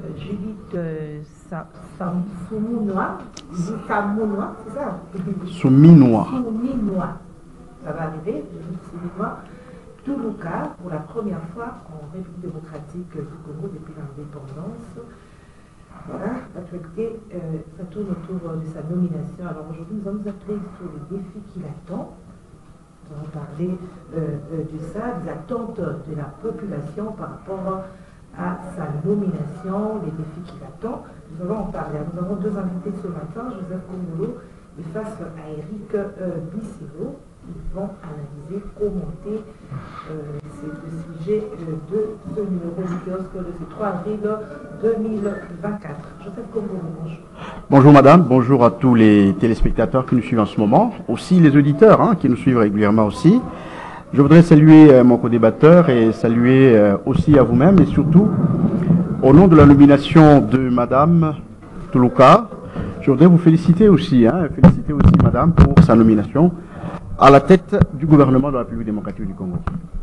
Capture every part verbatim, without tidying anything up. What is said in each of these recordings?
Judith euh, Souminois, Souminois, c'est ça? Souminois. Souminois. Ça va arriver, Judith Souminois. Toulouka, pour la première fois en République démocratique du Congo depuis l'indépendance. Voilà, l'actualité, euh, ça tourne autour de sa nomination. Alors aujourd'hui, nous allons nous appeler sur les défis qui l'attendent. Nous allons parler euh, de ça, des attentes de la population par rapport à sa nomination, les défis qui l'attendent. Nous allons en parler. Nous avons deux invités ce matin, Joseph Kongolo et face à Eric euh, Bissero. Ils vont analyser, commenter euh, ce sujet euh, de ce numéro du kiosque de ce trois avril deux mille vingt-quatre. Joseph Kongolo, bonjour. Bonjour madame, bonjour à tous les téléspectateurs qui nous suivent en ce moment, aussi les auditeurs hein, qui nous suivent régulièrement aussi. Je voudrais saluer euh, mon co-débatteur et saluer euh, aussi à vous-même et surtout au nom de la nomination de madame Toulouka, je voudrais vous féliciter aussi, hein, féliciter aussi madame pour sa nomination à la tête du gouvernement de la République démocratique du Congo.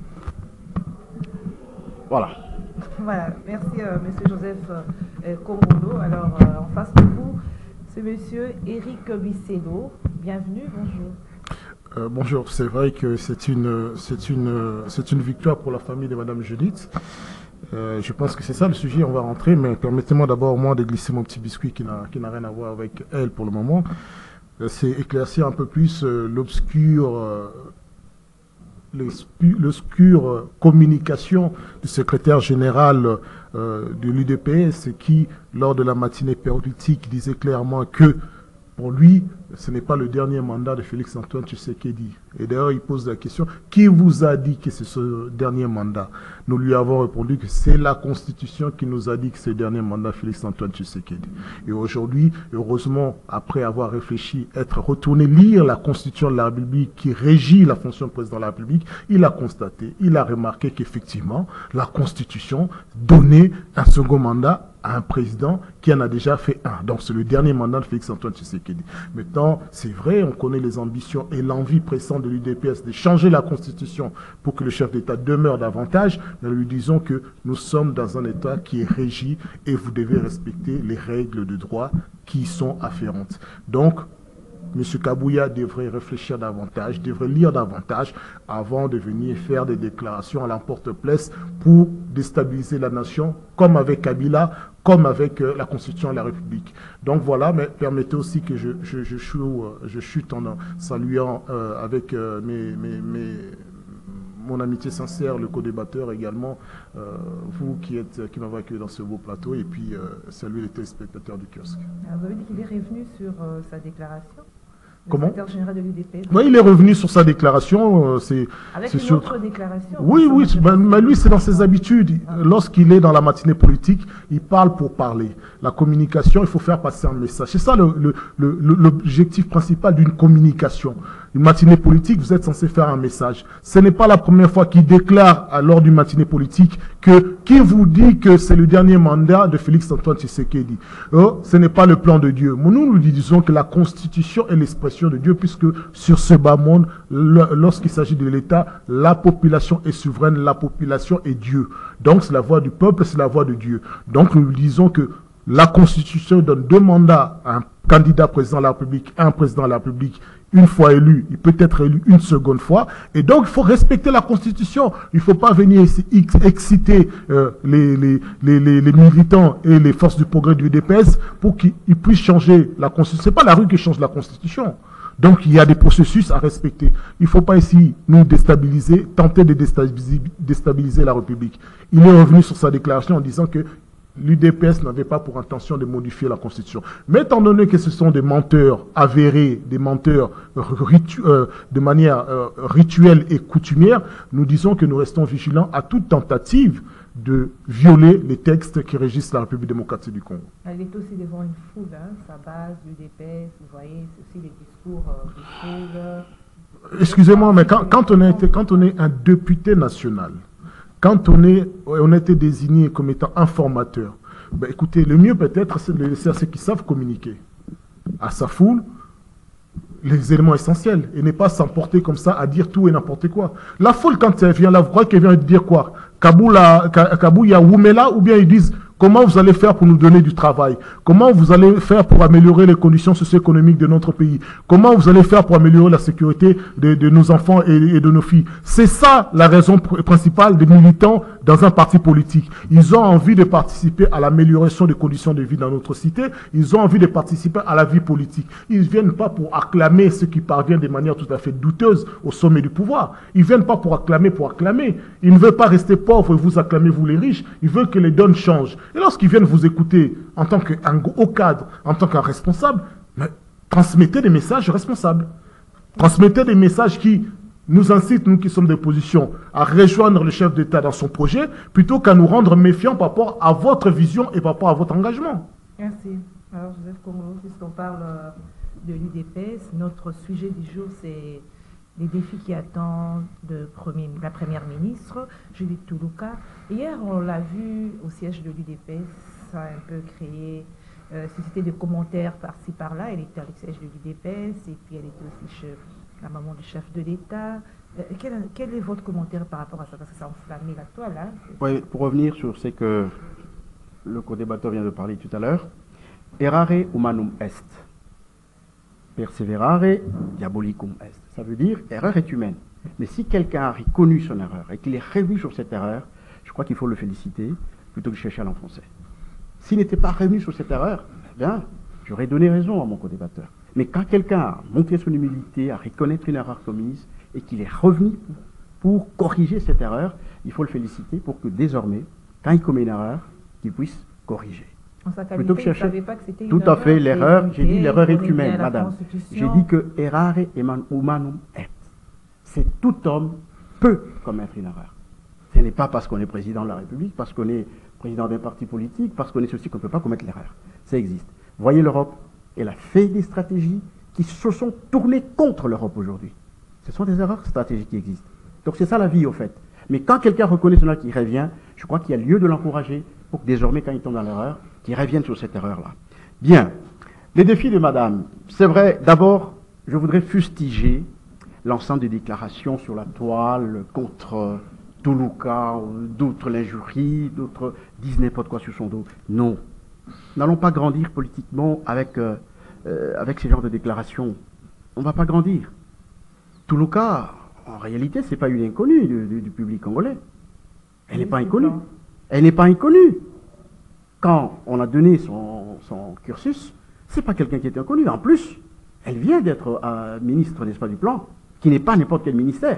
Voilà. Voilà, merci euh, monsieur Joseph euh, Kongolo. Alors, euh, en face de vous, c'est monsieur Eric Bissero. Bienvenue, bonjour. Euh, bonjour, c'est vrai que c'est une, c'est une, c'est une victoire pour la famille de madame Judith. Euh, je pense que c'est ça le sujet, on va rentrer, mais permettez-moi d'abord moi de glisser mon petit biscuit qui n'a, qui n'a rien à voir avec elle pour le moment. C'est éclaircir un peu plus euh, l'obscure euh, l'obscure communication du secrétaire général euh, de l'U D P S qui, lors de la matinée politique, disait clairement que pour lui, ce n'est pas le dernier mandat de Félix-Antoine Tshisekedi. Et d'ailleurs, il pose la question, qui vous a dit que c'est ce dernier mandat? Nous lui avons répondu que c'est la Constitution qui nous a dit que c'est le dernier mandat de Félix-Antoine Tshisekedi. Et aujourd'hui, heureusement, après avoir réfléchi, être retourné lire la Constitution de la République qui régit la fonction de président de la République, il a constaté, il a remarqué qu'effectivement, la Constitution donnait un second mandat à un président qui en a déjà fait un. Donc c'est le dernier mandat de Félix-Antoine Tshisekedi. Maintenant, c'est vrai, on connaît les ambitions et l'envie pressante de l'U D P S de changer la Constitution pour que le chef d'État demeure davantage, mais nous lui disons que nous sommes dans un État qui est régi et vous devez respecter les règles de droit qui y sont afférentes. Donc, M. Kabouya devrait réfléchir davantage, devrait lire davantage avant de venir faire des déclarations à l'emporte-pièce pour déstabiliser la nation, comme avec Kabila, comme avec euh, la Constitution de la République. Donc voilà, mais permettez aussi que je, je, je, choue, je chute en saluant euh, avec euh, mes, mes, mes, mon amitié sincère, le co-débatteur également, euh, vous qui, êtes, qui m'avez accueilli dans ce beau plateau, et puis euh, saluer les téléspectateurs du kiosque. Alors, vous avez dit qu'il est revenu sur euh, sa déclaration? Comment? Le secrétaire général de l'U D P S. Oui, il est revenu sur sa déclaration. Euh, c'est, Avec c'est une sur... autre déclaration. Oui, oui, ben, mais lui, c'est dans ses habitudes. Ah. Lorsqu'il est dans la matinée politique, il parle pour parler. La communication, il faut faire passer un message. C'est ça le, le, le, l'objectif principal d'une communication. Une matinée politique, vous êtes censé faire un message. Ce n'est pas la première fois qu'il déclare, lors d'une matinée politique, que qui vous dit que c'est le dernier mandat de Félix-Antoine Tshisekedi. Oh, ce n'est pas le plan de Dieu. Nous, nous lui disons que la Constitution est l'expression de Dieu, puisque sur ce bas monde, lorsqu'il s'agit de l'État, la population est souveraine, la population est Dieu. Donc c'est la voix du peuple, c'est la voix de Dieu. Donc nous lui disons que la Constitution donne deux mandats à un candidat président de la République, un président de la République. Une fois élu, il peut être élu une seconde fois. Et donc, il faut respecter la Constitution. Il ne faut pas venir ici exciter euh, les, les, les, les, les militants et les forces du progrès du U D P S pour qu'ils puissent changer la Constitution. Ce n'est pas la rue qui change la Constitution. Donc, il y a des processus à respecter. Il ne faut pas ici nous déstabiliser, tenter de déstabiliser, déstabiliser la République. Il est revenu sur sa déclaration en disant que l'U D P S n'avait pas pour intention de modifier la Constitution. Mais étant donné que ce sont des menteurs avérés, des menteurs ritu euh, de manière euh, rituelle et coutumière, nous disons que nous restons vigilants à toute tentative de violer les textes qui régissent la République démocratique du Congo. Il est aussi devant une foule, hein, sa base, l'U D P S, vous voyez, c'est aussi les discours euh, de foule. Excusez-moi, mais quand, quand, on est, quand on est un député national, quand on, est, on a été désigné comme étant informateur, ben écoutez, le mieux peut-être, c'est de le laisser à ceux qui savent communiquer. À sa foule, les éléments essentiels, et ne pas s'emporter comme ça à dire tout et n'importe quoi. La foule, quand elle vient là, vous croyez qu'elle vient dire quoi? Kabouya Woumela, ou bien ils disent Comment vous allez faire pour nous donner du travail? Comment vous allez faire pour améliorer les conditions socio-économiques de notre pays? Comment vous allez faire pour améliorer la sécurité de, de nos enfants et, et de nos filles? C'est ça la raison pr principale des militants dans un parti politique. Ils ont envie de participer à l'amélioration des conditions de vie dans notre cité. Ils ont envie de participer à la vie politique. Ils ne viennent pas pour acclamer ceux qui parviennent de manière tout à fait douteuse au sommet du pouvoir. Ils ne viennent pas pour acclamer pour acclamer. Ils ne veulent pas rester pauvres et vous acclamer, vous les riches. Ils veulent que les donnes changent. Et lorsqu'ils viennent vous écouter en tant qu'un haut cadre, en tant qu'un responsable, mais transmettez des messages responsables. Transmettez des messages qui nous incitent, nous qui sommes d'opposition, à rejoindre le chef d'État dans son projet, plutôt qu'à nous rendre méfiants par rapport à votre vision et par rapport à votre engagement. Merci. Alors, Joseph Congo, puisqu'on parle de l'U D P S, notre sujet du jour, c'est les défis qui attendent de premier, la Première ministre, Judith Toulouka. Hier, on l'a vu au siège de l'U D P S, ça a un peu créé, euh, suscité des commentaires par-ci par-là. Elle était à le siège de l'U D P S et puis elle était aussi chef, la maman du chef de l'État. Euh, quel, quel est votre commentaire par rapport à ça? Parce que ça a enflammé la toile, hein? Oui, pour revenir sur ce que le co-débatteur vient de parler tout à l'heure, errare humanum est. Perseverare diabolicum est. Ça veut dire erreur est humaine. Mais si quelqu'un a reconnu son erreur et qu'il est revenu sur cette erreur, je crois qu'il faut le féliciter plutôt que de chercher à l'enfoncer. S'il n'était pas revenu sur cette erreur, eh bien, j'aurais donné raison à mon co-débatteur. Mais quand quelqu'un a montré son humilité, à reconnaître une erreur commise et qu'il est revenu pour, pour corriger cette erreur, il faut le féliciter pour que désormais, quand il commet une erreur, qu'il puisse corriger. En sa qualité, Plutôt que chercher. Vous ne savez pas que c'était une Tout à fait, l'erreur, j'ai dit l'erreur est on humaine, bien à la madame. Constitution. J'ai dit que errare humanum est. C'est tout homme peut commettre une erreur. Ce n'est pas parce qu'on est président de la République, parce qu'on est président d'un parti politique, parce qu'on est ceci qu'on ne peut pas commettre l'erreur. Ça existe. Voyez l'Europe, elle a fait des stratégies qui se sont tournées contre l'Europe aujourd'hui. Ce sont des erreurs stratégiques qui existent. Donc c'est ça la vie au fait. Mais quand quelqu'un reconnaît cela qui revient, je crois qu'il y a lieu de l'encourager pour que désormais, quand il tombe dans l'erreur, qu'il revienne sur cette erreur-là. Bien. Les défis de madame. C'est vrai, d'abord, je voudrais fustiger l'ensemble des déclarations sur la toile contre Toulouka, d'autres l'injurient, d'autres disent n'importe quoi sur son dos. Non. N'allons pas grandir politiquement avec, euh, euh, avec ce genre de déclarations. On ne va pas grandir. Toulouka, en réalité, ce n'est pas une inconnue du, du, du public congolais. Elle n'est pas inconnue. Elle n'est pas inconnue. Quand on a donné son, son cursus, ce n'est pas quelqu'un qui était inconnu. En plus, elle vient d'être euh, ministre, n'est-ce pas, du plan, qui n'est pas n'importe quel ministère.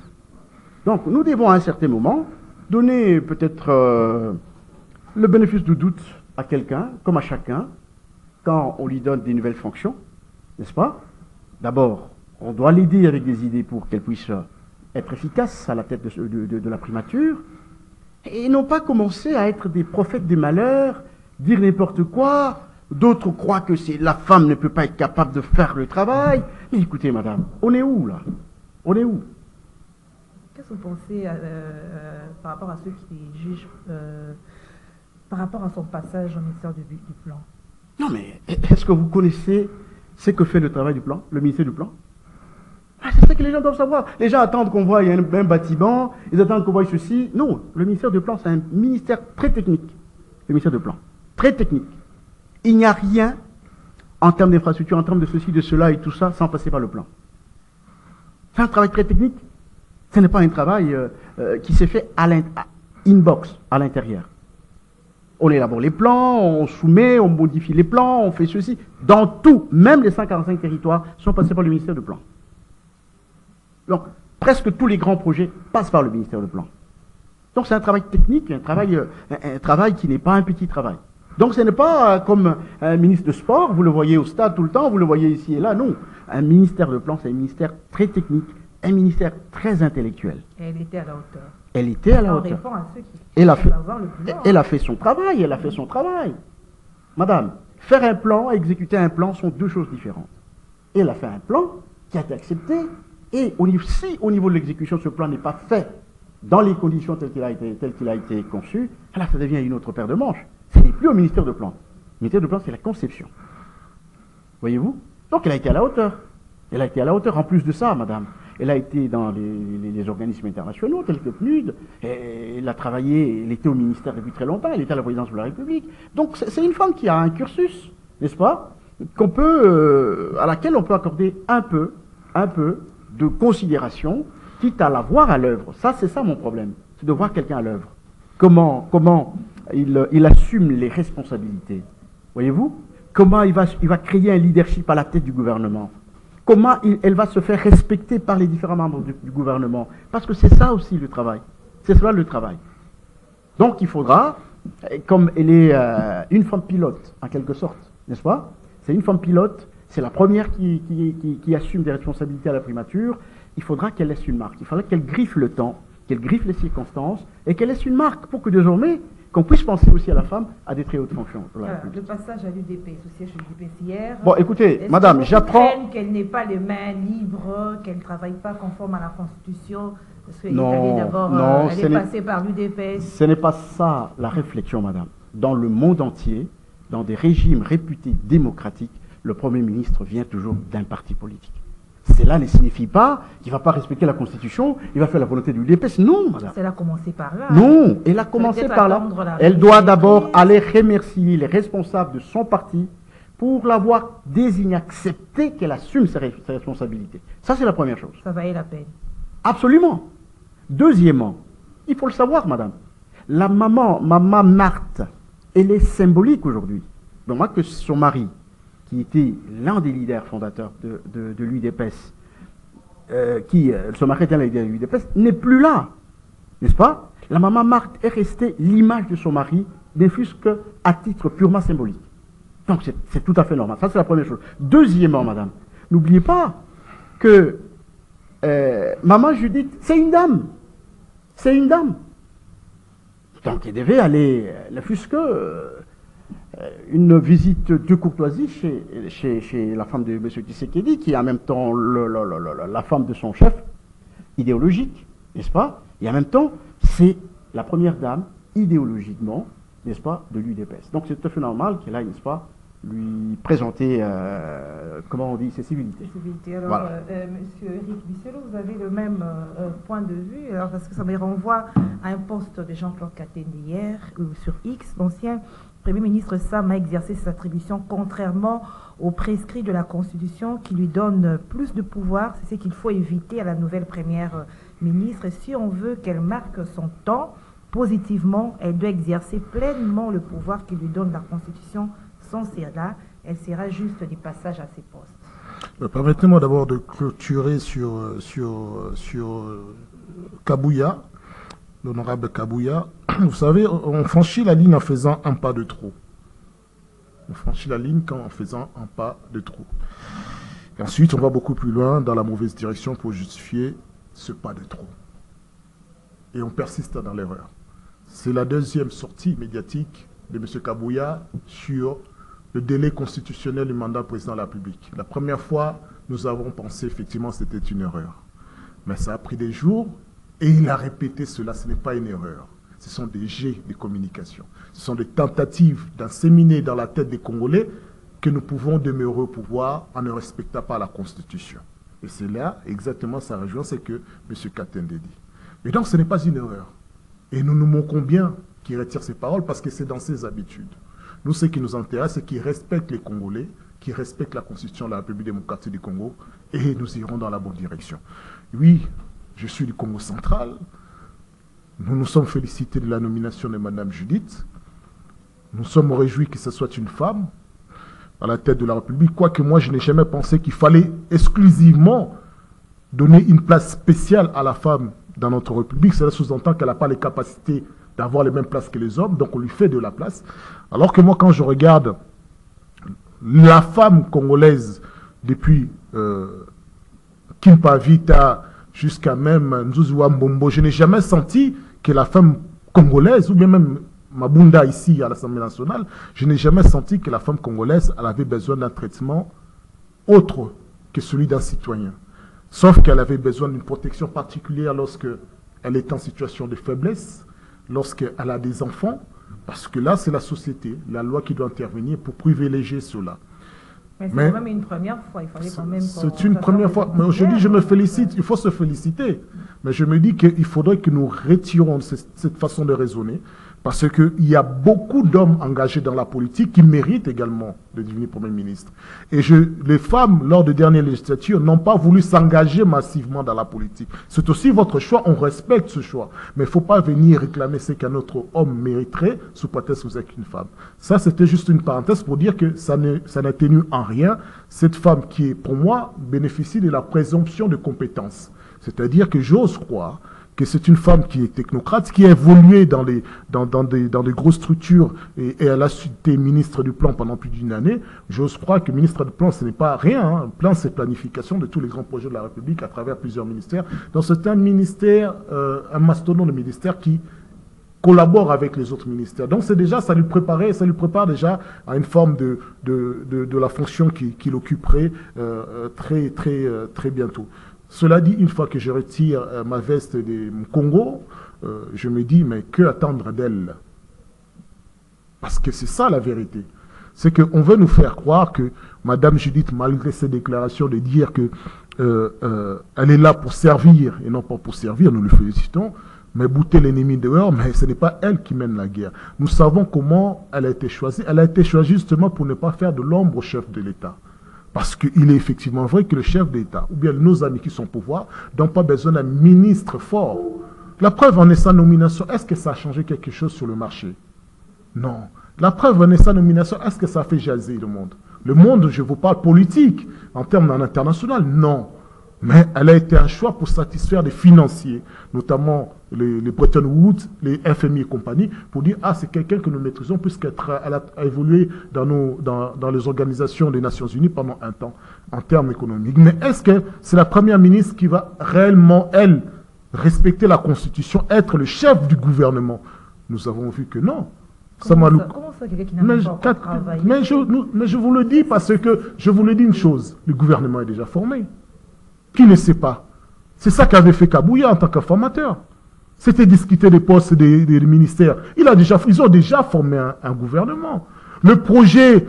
Donc, nous devons à un certain moment donner peut-être euh, le bénéfice du doute à quelqu'un, comme à chacun, quand on lui donne des nouvelles fonctions, n'est-ce pas? D'abord, on doit l'aider avec des idées pour qu'elle puisse être efficace à la tête de, de, de, de la primature, et non pas commencer à être des prophètes des malheurs, dire n'importe quoi. D'autres croient que c'est la femme ne peut pas être capable de faire le travail. Mais écoutez, madame, on est où là? On est où? Qu'est-ce que vous pensez euh, euh, par rapport à ceux qui jugent euh, par rapport à son passage au ministère du, du Plan? Non mais, est-ce que vous connaissez ce que fait le travail du Plan, le ministère du Plan? Ah, c'est ça que les gens doivent savoir. Les gens attendent qu'on voie un, un bâtiment, ils attendent qu'on voie ceci. Non, le ministère du Plan, c'est un ministère très technique. Le ministère du Plan, très technique. Il n'y a rien en termes d'infrastructure, en termes de ceci, de cela et tout ça, sans passer par le plan. C'est un travail très technique. Ce n'est pas un travail euh, euh, qui s'est fait à l'inbox, à l'intérieur. On élabore les plans, on soumet, on modifie les plans, on fait ceci. Dans tout, même les cent quarante-cinq territoires sont passés par le ministère du Plan. Donc, presque tous les grands projets passent par le ministère du Plan. Donc, c'est un travail technique, un travail, euh, un, un travail qui n'est pas un petit travail. Donc, ce n'est pas euh, comme un ministre de sport, vous le voyez au stade tout le temps, vous le voyez ici et là, non. Un ministère de plan, c'est un ministère très technique, un ministère très intellectuel. Et elle était à la hauteur. Elle était à la On hauteur. répond à ceux qui Elle a, fait, avoir le plan. elle a fait son travail, elle a fait son travail. Madame, faire un plan, exécuter un plan sont deux choses différentes. Elle a fait un plan qui a été accepté, et au niveau, si au niveau de l'exécution, ce plan n'est pas fait dans les conditions telles qu'il a été, telles qu'il a été conçu, alors ça devient une autre paire de manches. Ce n'est plus au ministère de plan. Le ministère de plan, c'est la conception. Voyez-vous? Donc elle a été à la hauteur. Elle a été à la hauteur. En plus de ça, madame, elle a été dans les, les, les organismes internationaux, tels que P N U D, et elle a travaillé, elle était au ministère depuis très longtemps, elle était à la présidence de la République. Donc c'est une femme qui a un cursus, n'est-ce pas, qu'on peut, euh, à laquelle on peut accorder un peu, un peu de considération, quitte à la voir à l'œuvre. Ça, c'est ça mon problème, c'est de voir quelqu'un à l'œuvre. Comment, comment il, il assume les responsabilités, voyez-vous? Comment il va, il va créer un leadership à la tête du gouvernement? Comment il, elle va se faire respecter par les différents membres du, du gouvernement? Parce que c'est ça aussi le travail. C'est cela le travail. Donc il faudra, comme elle est euh, une femme pilote, en quelque sorte, n'est-ce pas? C'est une femme pilote, c'est la première qui, qui, qui, qui assume des responsabilités à la primature. Il faudra qu'elle laisse une marque. Il faudra qu'elle griffe le temps, qu'elle griffe les circonstances, et qu'elle laisse une marque pour que désormais, qu'on puisse penser aussi à la femme à des très hautes fonctions. Voilà, le passage à l'U D P, au siège de l'U D P hier. Bon, écoutez, madame, j'apprends... qu'elle n'ait pas les mains libres, qu'elle ne travaille pas conforme à la Constitution, parce qu'elle est Non, allée d'abord, non, euh, elle ce est n'est- passée par l'U D P. Ce n'est pas ça la réflexion, madame. Dans le monde entier, dans des régimes réputés démocratiques, le Premier ministre vient toujours d'un parti politique. Cela ne signifie pas qu'il ne va pas respecter la Constitution, il va faire la volonté de l'U D P. Non, madame. Elle a commencé par là. Non, elle a commencé Peut-être par là. attendre la Elle doit révision d'abord prise. aller remercier les responsables de son parti pour l'avoir désigné, accepté qu'elle assume ses, ses responsabilités. Ça, c'est la première chose. Ça valait la peine. Absolument. Deuxièmement, il faut le savoir, madame, la maman, maman Marthe, elle est symbolique aujourd'hui. Donc moi, que son mari, qui était l'un des leaders fondateurs de, de, de l'U D P S, euh, qui, euh, son mari était l'un des leaders de l'U D P S, n'est plus là, n'est-ce pas? La maman Marthe est restée l'image de son mari, ne fût-ce qu'à titre purement symbolique. Donc c'est c'est tout à fait normal. Ça, c'est la première chose. Deuxièmement, madame, n'oubliez pas que euh, maman Judith, c'est une dame. C'est une dame. Donc, elle devait aller, euh, ne fût-ce que euh, une visite de courtoisie chez, chez, chez la femme de M. Tshisekedi, qui est en même temps le- le- le- le- la femme de son chef idéologique, n'est-ce pas? Et en même temps, c'est la première dame, idéologiquement, n'est-ce pas, de l'U D P S. Donc, c'est tout à fait normal qu'elle aille, n'est-ce pas, lui présenter, euh, comment on dit, ses civilités. Possibilité. Alors, Voilà. euh, euh, Monsieur Eric Bisselot, vous avez le même euh, euh, point de vue, alors, parce que ça me renvoie à un poste de Jean-Claude Katende hier, euh, sur X. L'ancien Premier ministre Sam a exercé ses attributions contrairement aux prescrits de la Constitution qui lui donne plus de pouvoir. C'est ce qu'il faut éviter à la nouvelle Première euh, ministre. Et si on veut qu'elle marque son temps positivement, elle doit exercer pleinement le pouvoir qui lui donne la Constitution. Sans cela, elle sera juste du passage à ses postes. Euh, Permettez-moi d'abord de clôturer sur, euh, sur, euh, sur euh, Kabouya, l'honorable Kabouya. Vous savez, on on franchit la ligne en faisant un pas de trop. On franchit la ligne quand en faisant un pas de trop. Et ensuite, on va beaucoup plus loin dans la mauvaise direction pour justifier ce pas de trop. Et on persiste dans l'erreur. C'est la deuxième sortie médiatique de M. Kabouya sur le délai constitutionnel du mandat président de la République. La première fois, nous avons pensé effectivement que c'était une erreur. Mais ça a pris des jours et il a répété cela. Ce n'est pas une erreur. Ce sont des jets de communication. Ce sont des tentatives d'inséminer dans la tête des Congolais que nous pouvons demeurer au pouvoir en ne respectant pas la Constitution. Et c'est là exactement ça rejoint ce que M. Katende dit. Et donc ce n'est pas une erreur. Et nous nous manquons bien qu'il retire ses paroles parce que c'est dans ses habitudes. Nous, ce qui nous intéresse, c'est qu'il respecte les Congolais, qu'il respecte la Constitution de la République démocratique du Congo, et nous irons dans la bonne direction. Oui, je suis du Congo central. Nous nous sommes félicités de la nomination de Mme Judith. Nous sommes réjouis que ce soit une femme à la tête de la République, quoique moi, je n'ai jamais pensé qu'il fallait exclusivement donner une place spéciale à la femme dans notre République. Cela sous-entend qu'elle n'a pas les capacités d'avoir les mêmes places que les hommes, donc on lui fait de la place. Alors que moi, quand je regarde la femme congolaise depuis euh, Kimpa Vita jusqu'à même Nzuzua Mbombo, je n'ai jamais senti que la femme congolaise, ou bien même Mabunda ici à l'Assemblée nationale, je n'ai jamais senti que la femme congolaise elle avait besoin d'un traitement autre que celui d'un citoyen. Sauf qu'elle avait besoin d'une protection particulière lorsque elle est en situation de faiblesse, lorsqu'elle a des enfants, parce que là, c'est la société, la loi qui doit intervenir pour privilégier cela. Mais c'est Mais quand même une première fois, il fallait quand même... c'est une première fois. Mais aujourd'hui, je me félicite, il faut se féliciter. Mais je me dis qu'il faudrait que nous retirons cette, cette façon de raisonner, parce qu'il y a beaucoup d'hommes engagés dans la politique qui méritent également de devenir Premier ministre. Et je, les femmes, lors de dernières législatures, n'ont pas voulu s'engager massivement dans la politique. C'est aussi votre choix, on respecte ce choix. Mais il ne faut pas venir réclamer ce qu'un autre homme mériterait sous prétexte que vous êtes une femme. Ça, c'était juste une parenthèse pour dire que ça ne, ça n'atténue en rien cette femme qui, est, pour moi, bénéficie de la présomption de compétence. C'est-à-dire que j'ose croire que c'est une femme qui est technocrate, qui a évolué dans, les, dans, dans, des, dans des grosses structures et, et elle a été ministre du Plan pendant plus d'une année. J'ose croire que ministre du Plan, ce n'est pas rien. Hein. Le plan, c'est planification de tous les grands projets de la République à travers plusieurs ministères. Donc c'est un ministère, euh, un mastodonte de ministère qui collabore avec les autres ministères. Donc c'est déjà, ça lui préparait, ça lui prépare déjà à une forme de, de, de, de la fonction qu'il qu'il occuperait euh, très, très, euh, très bientôt. Cela dit, une fois que je retire euh, ma veste de Congo, euh, je me dis, mais que attendre d'elle? Parce que c'est ça la vérité. C'est qu'on veut nous faire croire que Madame Judith, malgré ses déclarations de dire qu'elle euh, euh, est là pour servir et non pas pour servir, nous le félicitons, mais bouter l'ennemi dehors, mais ce n'est pas elle qui mène la guerre. Nous savons comment elle a été choisie. Elle a été choisie justement pour ne pas faire de l'ombre au chef de l'État. Parce qu'il est effectivement vrai que le chef d'État, ou bien nos amis qui sont au pouvoir, n'ont pas besoin d'un ministre fort. La preuve en est sa nomination. Est-ce que ça a changé quelque chose sur le marché? Non. La preuve en est sa nomination. Est-ce que ça a fait jaser le monde? Le monde, je vous parle politique, en termes international, non. Mais elle a été un choix pour satisfaire des financiers, notamment les, les Bretton Woods, les F M I et compagnie, pour dire « Ah, c'est quelqu'un que nous maîtrisons puisqu'elle a, a évolué dans, nos, dans, dans les organisations des Nations Unies pendant un temps, en termes économiques. » Mais est-ce que c'est la première ministre qui va réellement, elle, respecter la Constitution, être le chef du gouvernement? Nous avons vu que non. Comment ça, comment ça, quelqu'un qui n'a mais, pas encore travaillé? mais, je, mais je vous le dis parce que je vous le dis une chose, le gouvernement est déjà formé. Qui ne sait pas? C'est ça qu'avait fait Kabouya en tant que formateur. C'était discuter des postes des, des, des ministères. Il a déjà, ils ont déjà formé un, un gouvernement. Le projet,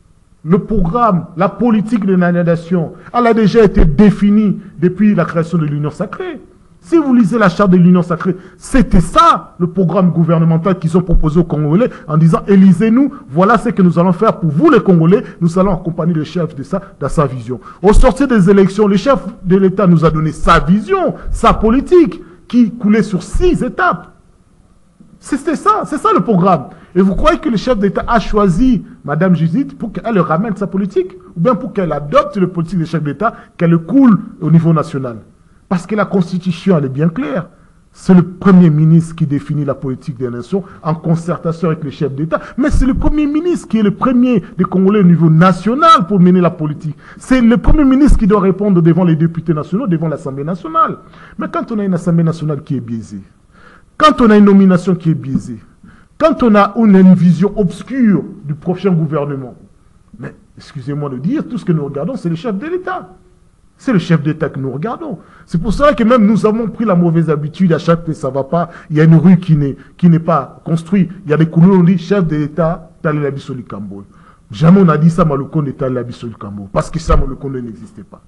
le programme, la politique de la nation, elle a déjà été définie depuis la création de l'Union sacrée. Si vous lisez la charte de l'Union sacrée, c'était ça le programme gouvernemental qu'ils ont proposé aux Congolais en disant « Élisez-nous, voilà ce que nous allons faire pour vous les Congolais, nous allons accompagner le chef de ça dans sa vision. » Au sortir des élections, le chef de l'État nous a donné sa vision, sa politique, qui coulait sur six étapes. C'était ça, c'est ça le programme. Et vous croyez que le chef d'État a choisi Madame Judith pour qu'elle ramène sa politique, ou bien pour qu'elle adopte le politique du chef d'État, qu'elle le coule au niveau national? Parce que la Constitution, elle est bien claire. C'est le Premier ministre qui définit la politique des nations en concertation avec le chef d'État. Mais c'est le Premier ministre qui est le premier des Congolais au niveau national pour mener la politique. C'est le Premier ministre qui doit répondre devant les députés nationaux, devant l'Assemblée nationale. Mais quand on a une Assemblée nationale qui est biaisée, quand on a une nomination qui est biaisée, quand on a une, une vision obscure du prochain gouvernement, mais excusez-moi de dire, tout ce que nous regardons, c'est le chef de l'État. C'est le chef d'État que nous regardons. C'est pour cela que même nous avons pris la mauvaise habitude, à chaque fois que ça ne va pas, il y a une rue qui n'est qui n'est pas construite. Il y a des couleurs, on dit chef d'État, Tali Labissoli Kambo. Jamais on a dit ça, Maloukonde et Tali Labissoli Kambo. Parce que ça, Maloukonde n'existait pas.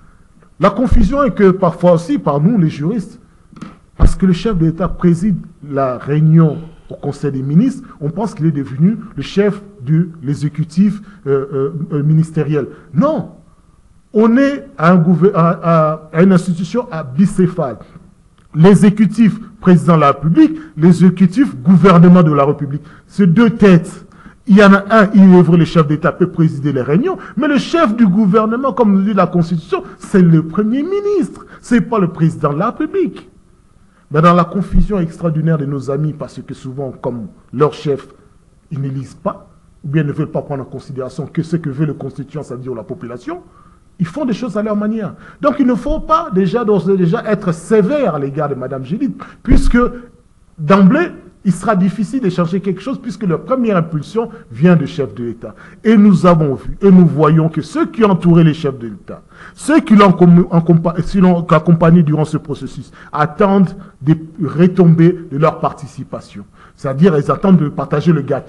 La confusion est que parfois aussi, par nous, les juristes, parce que le chef d'État préside la réunion au Conseil des ministres, on pense qu'il est devenu le chef de l'exécutif euh, euh, ministériel. Non! On est à, un à, à une institution à bicéphale. L'exécutif président de la République, l'exécutif gouvernement de la République. C'est deux têtes. Il y en a un, il est vrai, le chef d'État peut présider les réunions, mais le chef du gouvernement, comme nous dit la Constitution, c'est le Premier ministre. Ce n'est pas le président de la République. Mais dans la confusion extraordinaire de nos amis, parce que souvent, comme leur chef, ils ne lisent pas, ou bien ne veulent pas prendre en considération que ce que veut le constituant, c'est-à-dire la population, ils font des choses à leur manière. Donc il ne faut pas déjà, déjà être sévère à l'égard de Mme Judith, puisque d'emblée, il sera difficile de changer quelque chose, puisque leur première impulsion vient du chef de l'État. Et nous avons vu, et nous voyons que ceux qui ont entouré les chefs de l'État, ceux qui l'ont accompagné durant ce processus, attendent des retombées de leur participation. C'est-à-dire, ils attendent de partager le gâteau.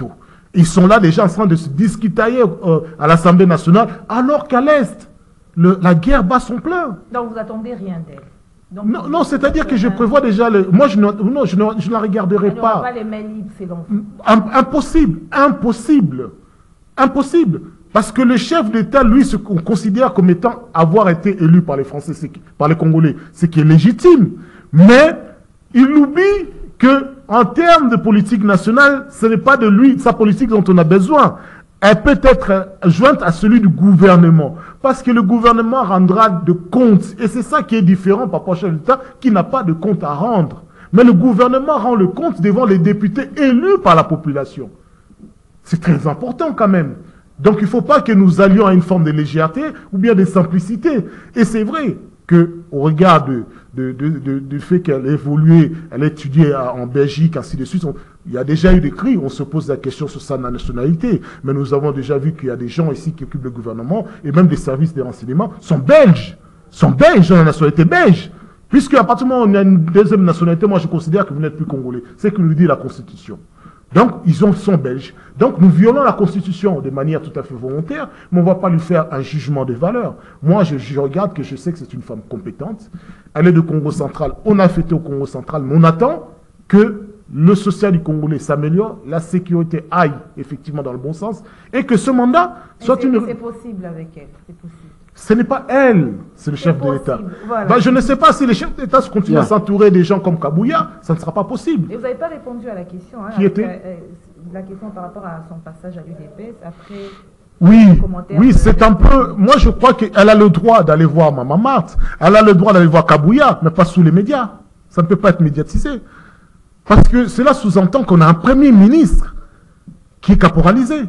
Ils sont là déjà en train de se discutailler euh, à l'Assemblée nationale, alors qu'à l'Est, le, la guerre bat son plein. Donc vous attendez rien d'elle. Donc, Non, non c'est-à-dire que je prévois déjà... Le, moi, je ne, non, je ne, je ne la regarderai elle n'aura pas. pas les mains libres, c'est donc. Impossible, impossible, impossible. Parce que le chef d'État, lui, se considère comme étant avoir été élu par les Français, par les Congolais, ce qui est légitime. Mais il oublie que, en termes de politique nationale, ce n'est pas de lui, de sa politique dont on a besoin. Elle peut être jointe à celui du gouvernement. Parce que le gouvernement rendra de comptes. Et c'est ça qui est différent par rapport au chef d'État qui n'a pas de compte à rendre. Mais le gouvernement rend le compte devant les députés élus par la population. C'est très important quand même. Donc il ne faut pas que nous allions à une forme de légèreté ou bien de simplicité. Et c'est vrai qu'au regard de, de, de, de, du fait qu'elle a évolué, elle a étudié en Belgique, ainsi de suite, on, il y a déjà eu des cris, on se pose la question sur sa nationalité. Mais nous avons déjà vu qu'il y a des gens ici qui occupent le gouvernement et même des services de renseignement sont belges, sont belges, ont la nationalité belge. Puisque à partir du moment où on a une deuxième nationalité, moi je considère que vous n'êtes plus congolais. C'est ce que nous dit la Constitution. Donc, ils ont, sont belges. Donc, nous violons la Constitution de manière tout à fait volontaire, mais on ne va pas lui faire un jugement de valeur. Moi, je, je regarde que je sais que c'est une femme compétente. Elle est de Congo central. On a fêté au Congo central, mais on attend que le social du Congolais s'améliore, la sécurité aille effectivement dans le bon sens, et que ce mandat soit une... C'est possible avec elle, c'est possible. Ce n'est pas elle, c'est le chef de l'État. Voilà. Ben, je ne sais pas si les chefs d'État continuent yeah. à s'entourer des gens comme Kabouya, ça ne sera pas possible. Et vous n'avez pas répondu à la question. Hein, Qui était la, la question par rapport à son passage à l'U D P S après. Oui, oui, c'est un peu... Moi, je crois qu'elle a le droit d'aller voir Maman Marthe. Elle a le droit d'aller voir Kabouya, mais pas sous les médias. Ça ne peut pas être médiatisé. Parce que cela sous-entend qu'on a un Premier ministre qui est caporalisé.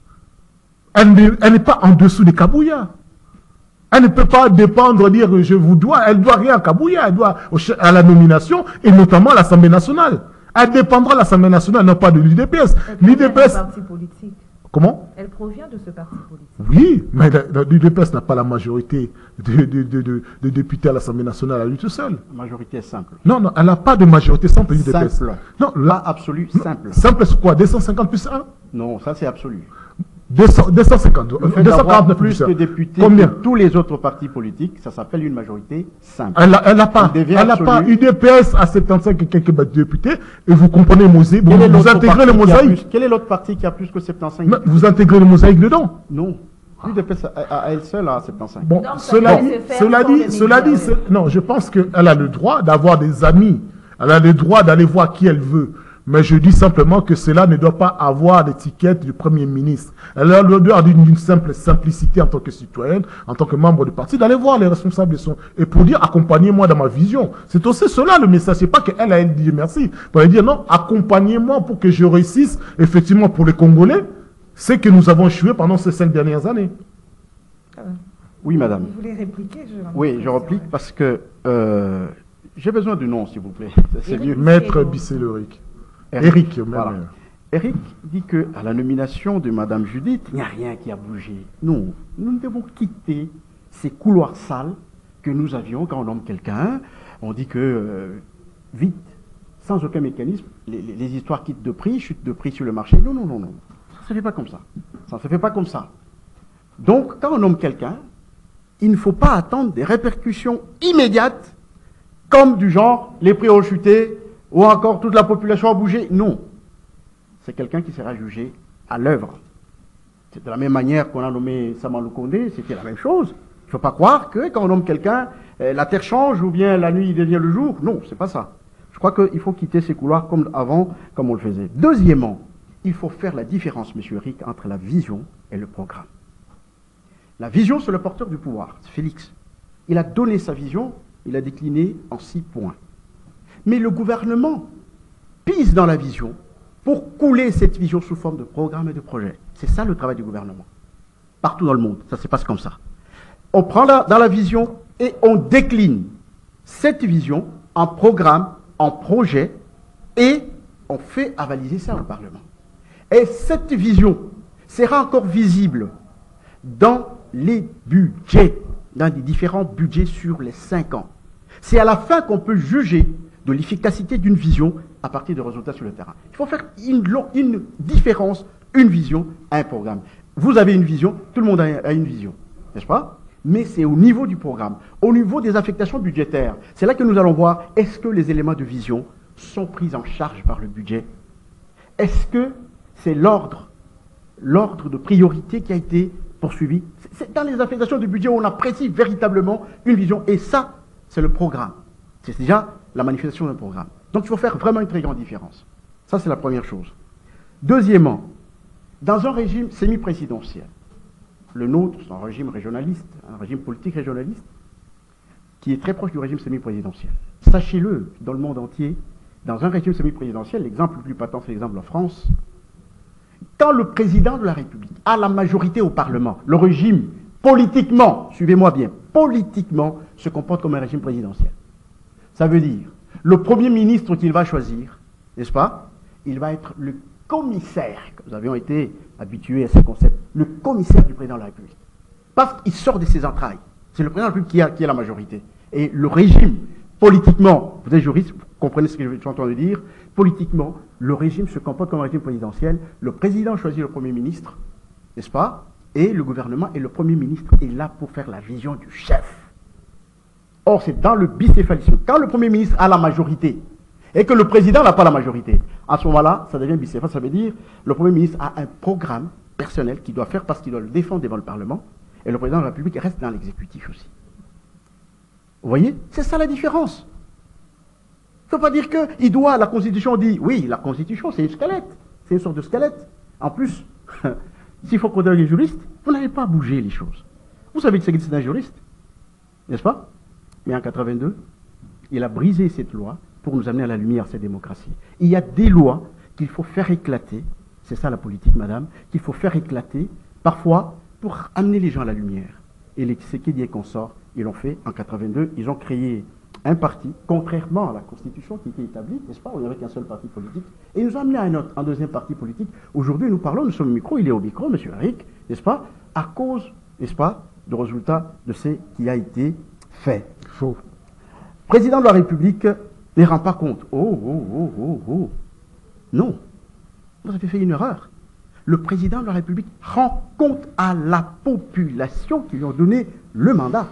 Elle n'est pas en dessous de Kabouya. Elle ne peut pas dépendre, dire je vous dois, elle doit rien à Kabouya, elle doit à la nomination et notamment à l'Assemblée nationale. Elle dépendra de l'Assemblée nationale, non pas de l'U D P S. L'U D P S. Parti politique. Comment? Elle provient de ce parti politique. Oui, mais l'U D P S n'a pas la majorité de, de, de, de, de députés à l'Assemblée nationale à lui tout seul. La majorité est simple. Non, non, elle n'a pas de majorité simple, l'U D P S. Simple. Non, là, absolu, simple. Simple, c'est quoi? deux cent cinquante plus un? Non, ça c'est absolu. deux cent, deux cent cinquante, deux cent quarante-neuf plus de députés Combien? que tous les autres partis politiques, ça s'appelle une majorité simple. Elle n'a elle a pas, elle n'a pas. U D P S à soixante-quinze et quelques députés, et vous comprenez mosaïque, vous, vous intégrez le mosaïque. Quel est l'autre parti qui a plus que soixante-quinze? Mais vous intégrez le mosaïque dedans? Non. L'U D P S à, à elle seule a soixante-quinze. Bon, donc, cela dit, cela dit, cela dit, non, je pense qu'elle a le droit d'avoir des amis. Elle a le droit d'aller voir qui elle veut. Mais je dis simplement que cela ne doit pas avoir l'étiquette du Premier ministre. Elle a le droit d'une simple simplicité en tant que citoyenne, en tant que membre du parti, d'aller voir les responsables de son... Et pour dire, accompagnez-moi dans ma vision. C'est aussi cela le message. C'est pas qu'elle a elle dit merci. Pour dire, non, accompagnez-moi pour que je réussisse, effectivement, pour les Congolais, c'est que nous avons échoué pendant ces cinq dernières années. Oui, madame. Vous voulez répliquer? Je oui, je réplique parce que euh, j'ai besoin du nom, s'il vous plaît. C'est mieux. Maître Bissé-Leric. Eric, voilà. Eric dit que à la nomination de Madame Judith, il n'y a rien qui a bougé. Non, nous devons quitter ces couloirs sales que nous avions quand on nomme quelqu'un. On dit que euh, vite, sans aucun mécanisme, les, les, les histoires quittent de prix, chutent de prix sur le marché. Non, non, non, non. Ça ne se fait pas comme ça. Ça ne se fait pas comme ça. Donc, quand on nomme quelqu'un, il ne faut pas attendre des répercussions immédiates, comme du genre les prix ont chuté, ou encore toute la population a bougé. Non. C'est quelqu'un qui sera jugé à l'œuvre. C'est de la même manière qu'on a nommé Samalou Kondé, c'était la même chose. Il ne faut pas croire que quand on nomme quelqu'un, eh, la terre change ou bien la nuit devient le jour. Non, c'est pas ça. Je crois qu'il faut quitter ces couloirs comme avant, comme on le faisait. Deuxièmement, il faut faire la différence, monsieur Eric, entre la vision et le programme. La vision, c'est le porteur du pouvoir, c'est Félix. Il a donné sa vision, il a décliné en six points. Mais le gouvernement pise dans la vision pour couler cette vision sous forme de programme et de projet. C'est ça le travail du gouvernement. Partout dans le monde, ça se passe comme ça. On prend la, dans la vision et on décline cette vision en programme, en projet, et on fait avaliser ça au Parlement. Et cette vision sera encore visible dans les budgets, dans les différents budgets sur les cinq ans. C'est à la fin qu'on peut juger de l'efficacité d'une vision à partir des résultats sur le terrain. Il faut faire une, une différence une vision, un programme. Vous avez une vision, tout le monde a une vision, n'est-ce pas? Mais c'est au niveau du programme, au niveau des affectations budgétaires. C'est là que nous allons voir, est-ce que les éléments de vision sont pris en charge par le budget? Est-ce que c'est l'ordre, l'ordre de priorité qui a été poursuivi? C'est dans les affectations du budget où on apprécie véritablement une vision. Et ça, c'est le programme. C'est déjà la manifestation d'un programme. Donc il faut faire vraiment une très grande différence. Ça, c'est la première chose. Deuxièmement, dans un régime semi-présidentiel, le nôtre, c'est un régime régionaliste, un régime politique régionaliste, qui est très proche du régime semi-présidentiel. Sachez-le, dans le monde entier, dans un régime semi-présidentiel, l'exemple le plus patent, c'est l'exemple en France, quand le président de la République a la majorité au Parlement, le régime, politiquement, suivez-moi bien, politiquement, se comporte comme un régime présidentiel. Ça veut dire, le premier ministre qu'il va choisir, n'est-ce pas, il va être le commissaire, nous avions été habitués à ce concept, le commissaire du président de la République. Parce qu'il sort de ses entrailles. C'est le président de la République qui a, qui a la majorité. Et le régime, politiquement, vous êtes juriste, vous comprenez ce que je suis en train de dire, politiquement, le régime se comporte comme un régime présidentiel, le président choisit le premier ministre, n'est-ce pas, et le gouvernement et le premier ministre est là pour faire la vision du chef. Or, c'est dans le bicéphalisme. Quand le premier ministre a la majorité, et que le président n'a pas la majorité, à ce moment-là, ça devient bicéphale, ça veut dire le Premier ministre a un programme personnel qu'il doit faire parce qu'il doit le défendre devant le Parlement, et le président de la République reste dans l'exécutif aussi. Vous voyez? C'est ça la différence. Il ne faut pas dire que il doit, la Constitution dit, oui, la Constitution c'est un squelette, c'est une sorte de squelette. En plus, s'il faut qu'on ait des juristes, vous n'allez pas bouger les choses. Vous savez ce que c'est un juriste, n'est-ce pas? Mais en quatre-vingt-deux, il a brisé cette loi pour nous amener à la lumière cette démocratie. Il y a des lois qu'il faut faire éclater, c'est ça la politique, madame, qu'il faut faire éclater, parfois, pour amener les gens à la lumière. Et les Tshisekedi et consorts, ils l'ont fait en quatre-vingt-deux, ils ont créé un parti, contrairement à la Constitution qui était établie, n'est-ce pas, on n'avait qu'un seul parti politique, et ils nous ont amené à un autre, un deuxième parti politique. Aujourd'hui, nous parlons, nous sommes au micro, il est au micro, M. Eric, n'est-ce pas, à cause, n'est-ce pas, du résultat de ce qui a été fait. Faux. Président de la République ne rend pas compte. Oh, oh, oh, oh, oh. Non. Vous avez fait une erreur. Le président de la République rend compte à la population qui lui a donné le mandat.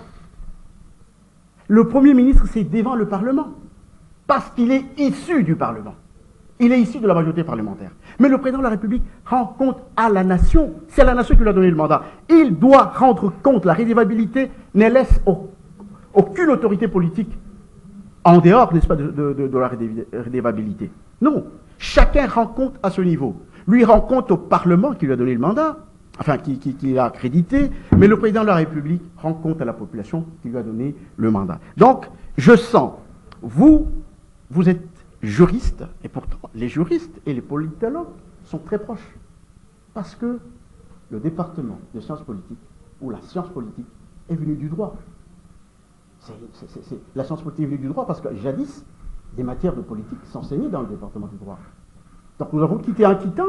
Le Premier ministre, c'est devant le Parlement. Parce qu'il est issu du Parlement. Il est issu de la majorité parlementaire. Mais le président de la République rend compte à la nation. C'est la nation qui lui a donné le mandat. Il doit rendre compte. La rédévabilité ne laisse aucune autorité politique en dehors, n'est-ce pas, de, de, de, de la rédévabilité. Non. Chacun rend compte à ce niveau. Lui rend compte au Parlement qui lui a donné le mandat, enfin, qui, qui, qui l'a accrédité, mais le président de la République rend compte à la population qui lui a donné le mandat. Donc, je sens, vous, vous êtes juriste, et pourtant, les juristes et les politologues sont très proches. Parce que le département de sciences politiques, ou la science politique, est venu du droit. C'est, c'est, c'est, la science politique est venue du droit parce que jadis, des matières de politique s'enseignaient dans le département du droit. Donc nous avons quitté un quittant.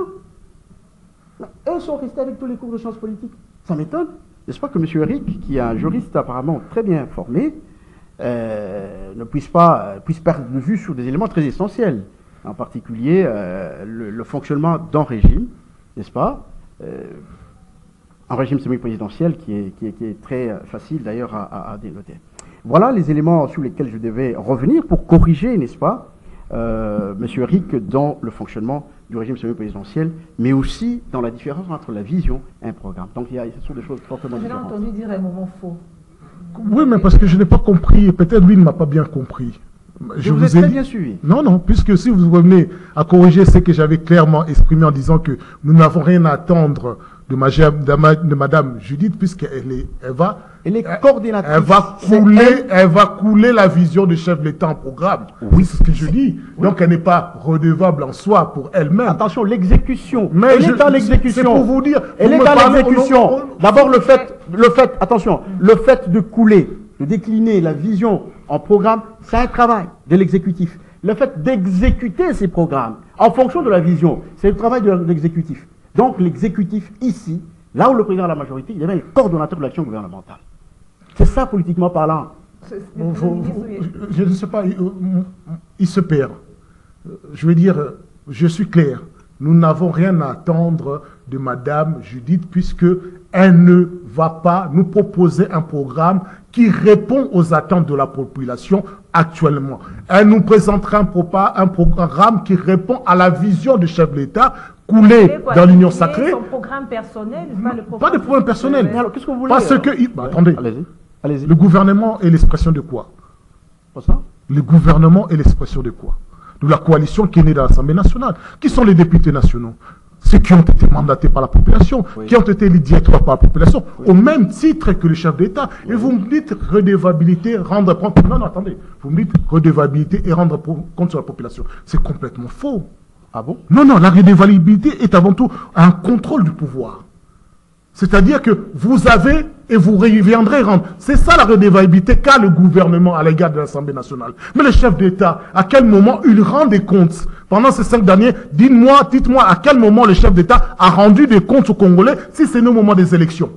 Eux sont restés avec tous les cours de sciences politiques. Ça m'étonne. N'est-ce pas que M. Eric, qui est un juriste apparemment très bien formé, euh, ne puisse pas euh, puisse perdre de vue sur des éléments très essentiels. En particulier euh, le, le fonctionnement d'un régime, n'est-ce pas, euh, un régime semi-présidentiel qui est, qui, est, qui est très facile d'ailleurs à, à, à dénoter. Voilà les éléments sur lesquels je devais revenir pour corriger, n'est-ce pas, euh, M. Eric, dans le fonctionnement du régime semi-présidentiel, mais aussi dans la différence entre la vision et un programme. Donc il y a, ce sont des choses fortement différentes. J'ai entendu dire un moment faux. Oui, mais parce que je n'ai pas compris, peut-être lui ne m'a pas bien compris. Je, je vous, vous ai très dit... bien suivi. Non, non, puisque si vous revenez à corriger ce que j'avais clairement exprimé en disant que nous n'avons rien à attendre de, ma, de, de Madame Judith, puisqu'elle est, elle va, elle est coordinatrice. Elle va couler, elle... elle va couler la vision du chef de l'État en programme. Oui, c'est ce que je dis. Oui. Donc elle n'est pas redevable en soi pour elle-même. Attention, l'exécution. Mais elle je, est dans l'exécution. C'est pour vous dire. Elle est dans l'exécution. D'abord le fait, le fait, attention, le fait de couler, de décliner la vision en programme, c'est un travail de l'exécutif. Le fait d'exécuter ces programmes en fonction de la vision, c'est le travail de l'exécutif. Donc l'exécutif ici, là où le président a la majorité, il devient le coordonnateur de l'action gouvernementale. C'est ça politiquement parlant. Vous, vous, je ne sais pas, il, il se perd. Je veux dire, je suis clair. Nous n'avons rien à attendre de Madame Judith, puisque elle ne va pas nous proposer un programme qui répond aux attentes de la population actuellement. Elle nous présentera un, un programme qui répond à la vision du chef de l'État coulé dans l'Union sacrée. Son programme personnel, pas, le programme pas de programme personnel. Mais alors, qu'est-ce que vous voulez? Parce que, il, bah, ouais, attendez, allez-y, allez-y. Le gouvernement est l'expression de quoi? Pas ça? Le gouvernement est l'expression de quoi? De la coalition qui est née dans l'Assemblée nationale. Qui sont les députés nationaux? Ceux qui ont été mandatés par la population, oui. qui ont été élus directement par la population, oui. au même titre que le chef d'État. Oui. Et vous me dites redevabilité, rendre compte. Non, non, attendez. Vous me dites redevabilité et rendre compte sur la population. C'est complètement faux. Ah bon? Non, non, la redevabilité est avant tout un contrôle du pouvoir. C'est-à-dire que vous avez et vous reviendrez rendre. C'est ça la redevabilité qu'a le gouvernement à l'égard de l'Assemblée nationale. Mais le chef d'État, à quel moment il rend des comptes? Pendant ces cinq derniers, dites-moi, dites-moi à quel moment le chef d'État a rendu des comptes aux Congolais si c'est au moment des élections.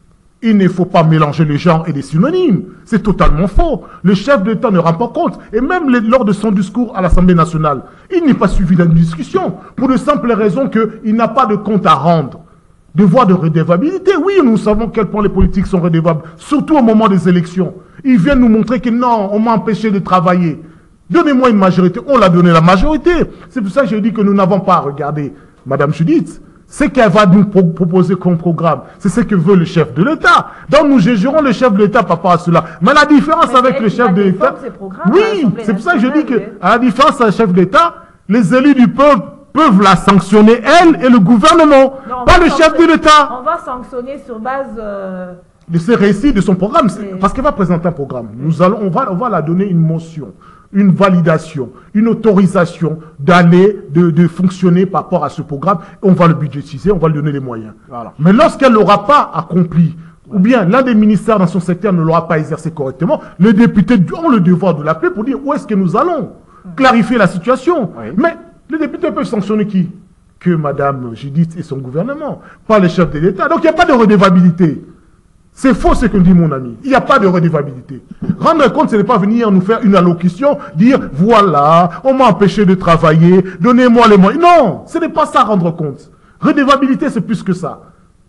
Il ne faut pas mélanger les genres et les synonymes. C'est totalement faux. Le chef d'État ne rend pas compte. Et même les, lors de son discours à l'Assemblée nationale, il n'est pas suivi d'une discussion. Pour de simples raisons qu'il n'a pas de compte à rendre. Devoir de redevabilité, oui, nous savons quel point les politiques sont redevables, surtout au moment des élections. Ils viennent nous montrer que non, on m'a empêché de travailler. Donnez-moi une majorité. On l'a donné la majorité. C'est pour ça que je dis que nous n'avons pas à regarder Madame Judith. Ce qu'elle va nous pro proposer comme programme, c'est ce que veut le chef de l'État. Donc nous jugerons le chef de l'État par rapport à cela. Mais la différence Mais avec le chef de l'État... Oui, c'est pour ça que je dis que, à la différence avec le chef d'État, les élus du peuple peuvent la sanctionner, elle et le gouvernement, non, pas le chef de l'État. On va sanctionner sur base... Euh... de ses récits, de son programme. Parce qu'elle va présenter un programme. Nous allons, on va, on va la donner une motion, une validation, une autorisation d'aller, de, de fonctionner par rapport à ce programme. On va le budgétiser, on va lui donner les moyens. Voilà. Mais lorsqu'elle ne l'aura pas accompli, ou bien l'un des ministères dans son secteur ne l'aura pas exercé correctement, les députés ont le devoir de l'appeler pour dire où est-ce que nous allons, clarifier la situation. Oui. Mais les députés peuvent sanctionner qui? Que Madame Judith et son gouvernement, pas les chefs de l'État. Donc il n'y a pas de redevabilité. C'est faux ce que dit mon ami. Il n'y a pas de redevabilité. Rendre compte, ce n'est pas venir nous faire une allocution, dire voilà, on m'a empêché de travailler, donnez-moi les moyens. Non, ce n'est pas ça rendre compte. Redevabilité, c'est plus que ça.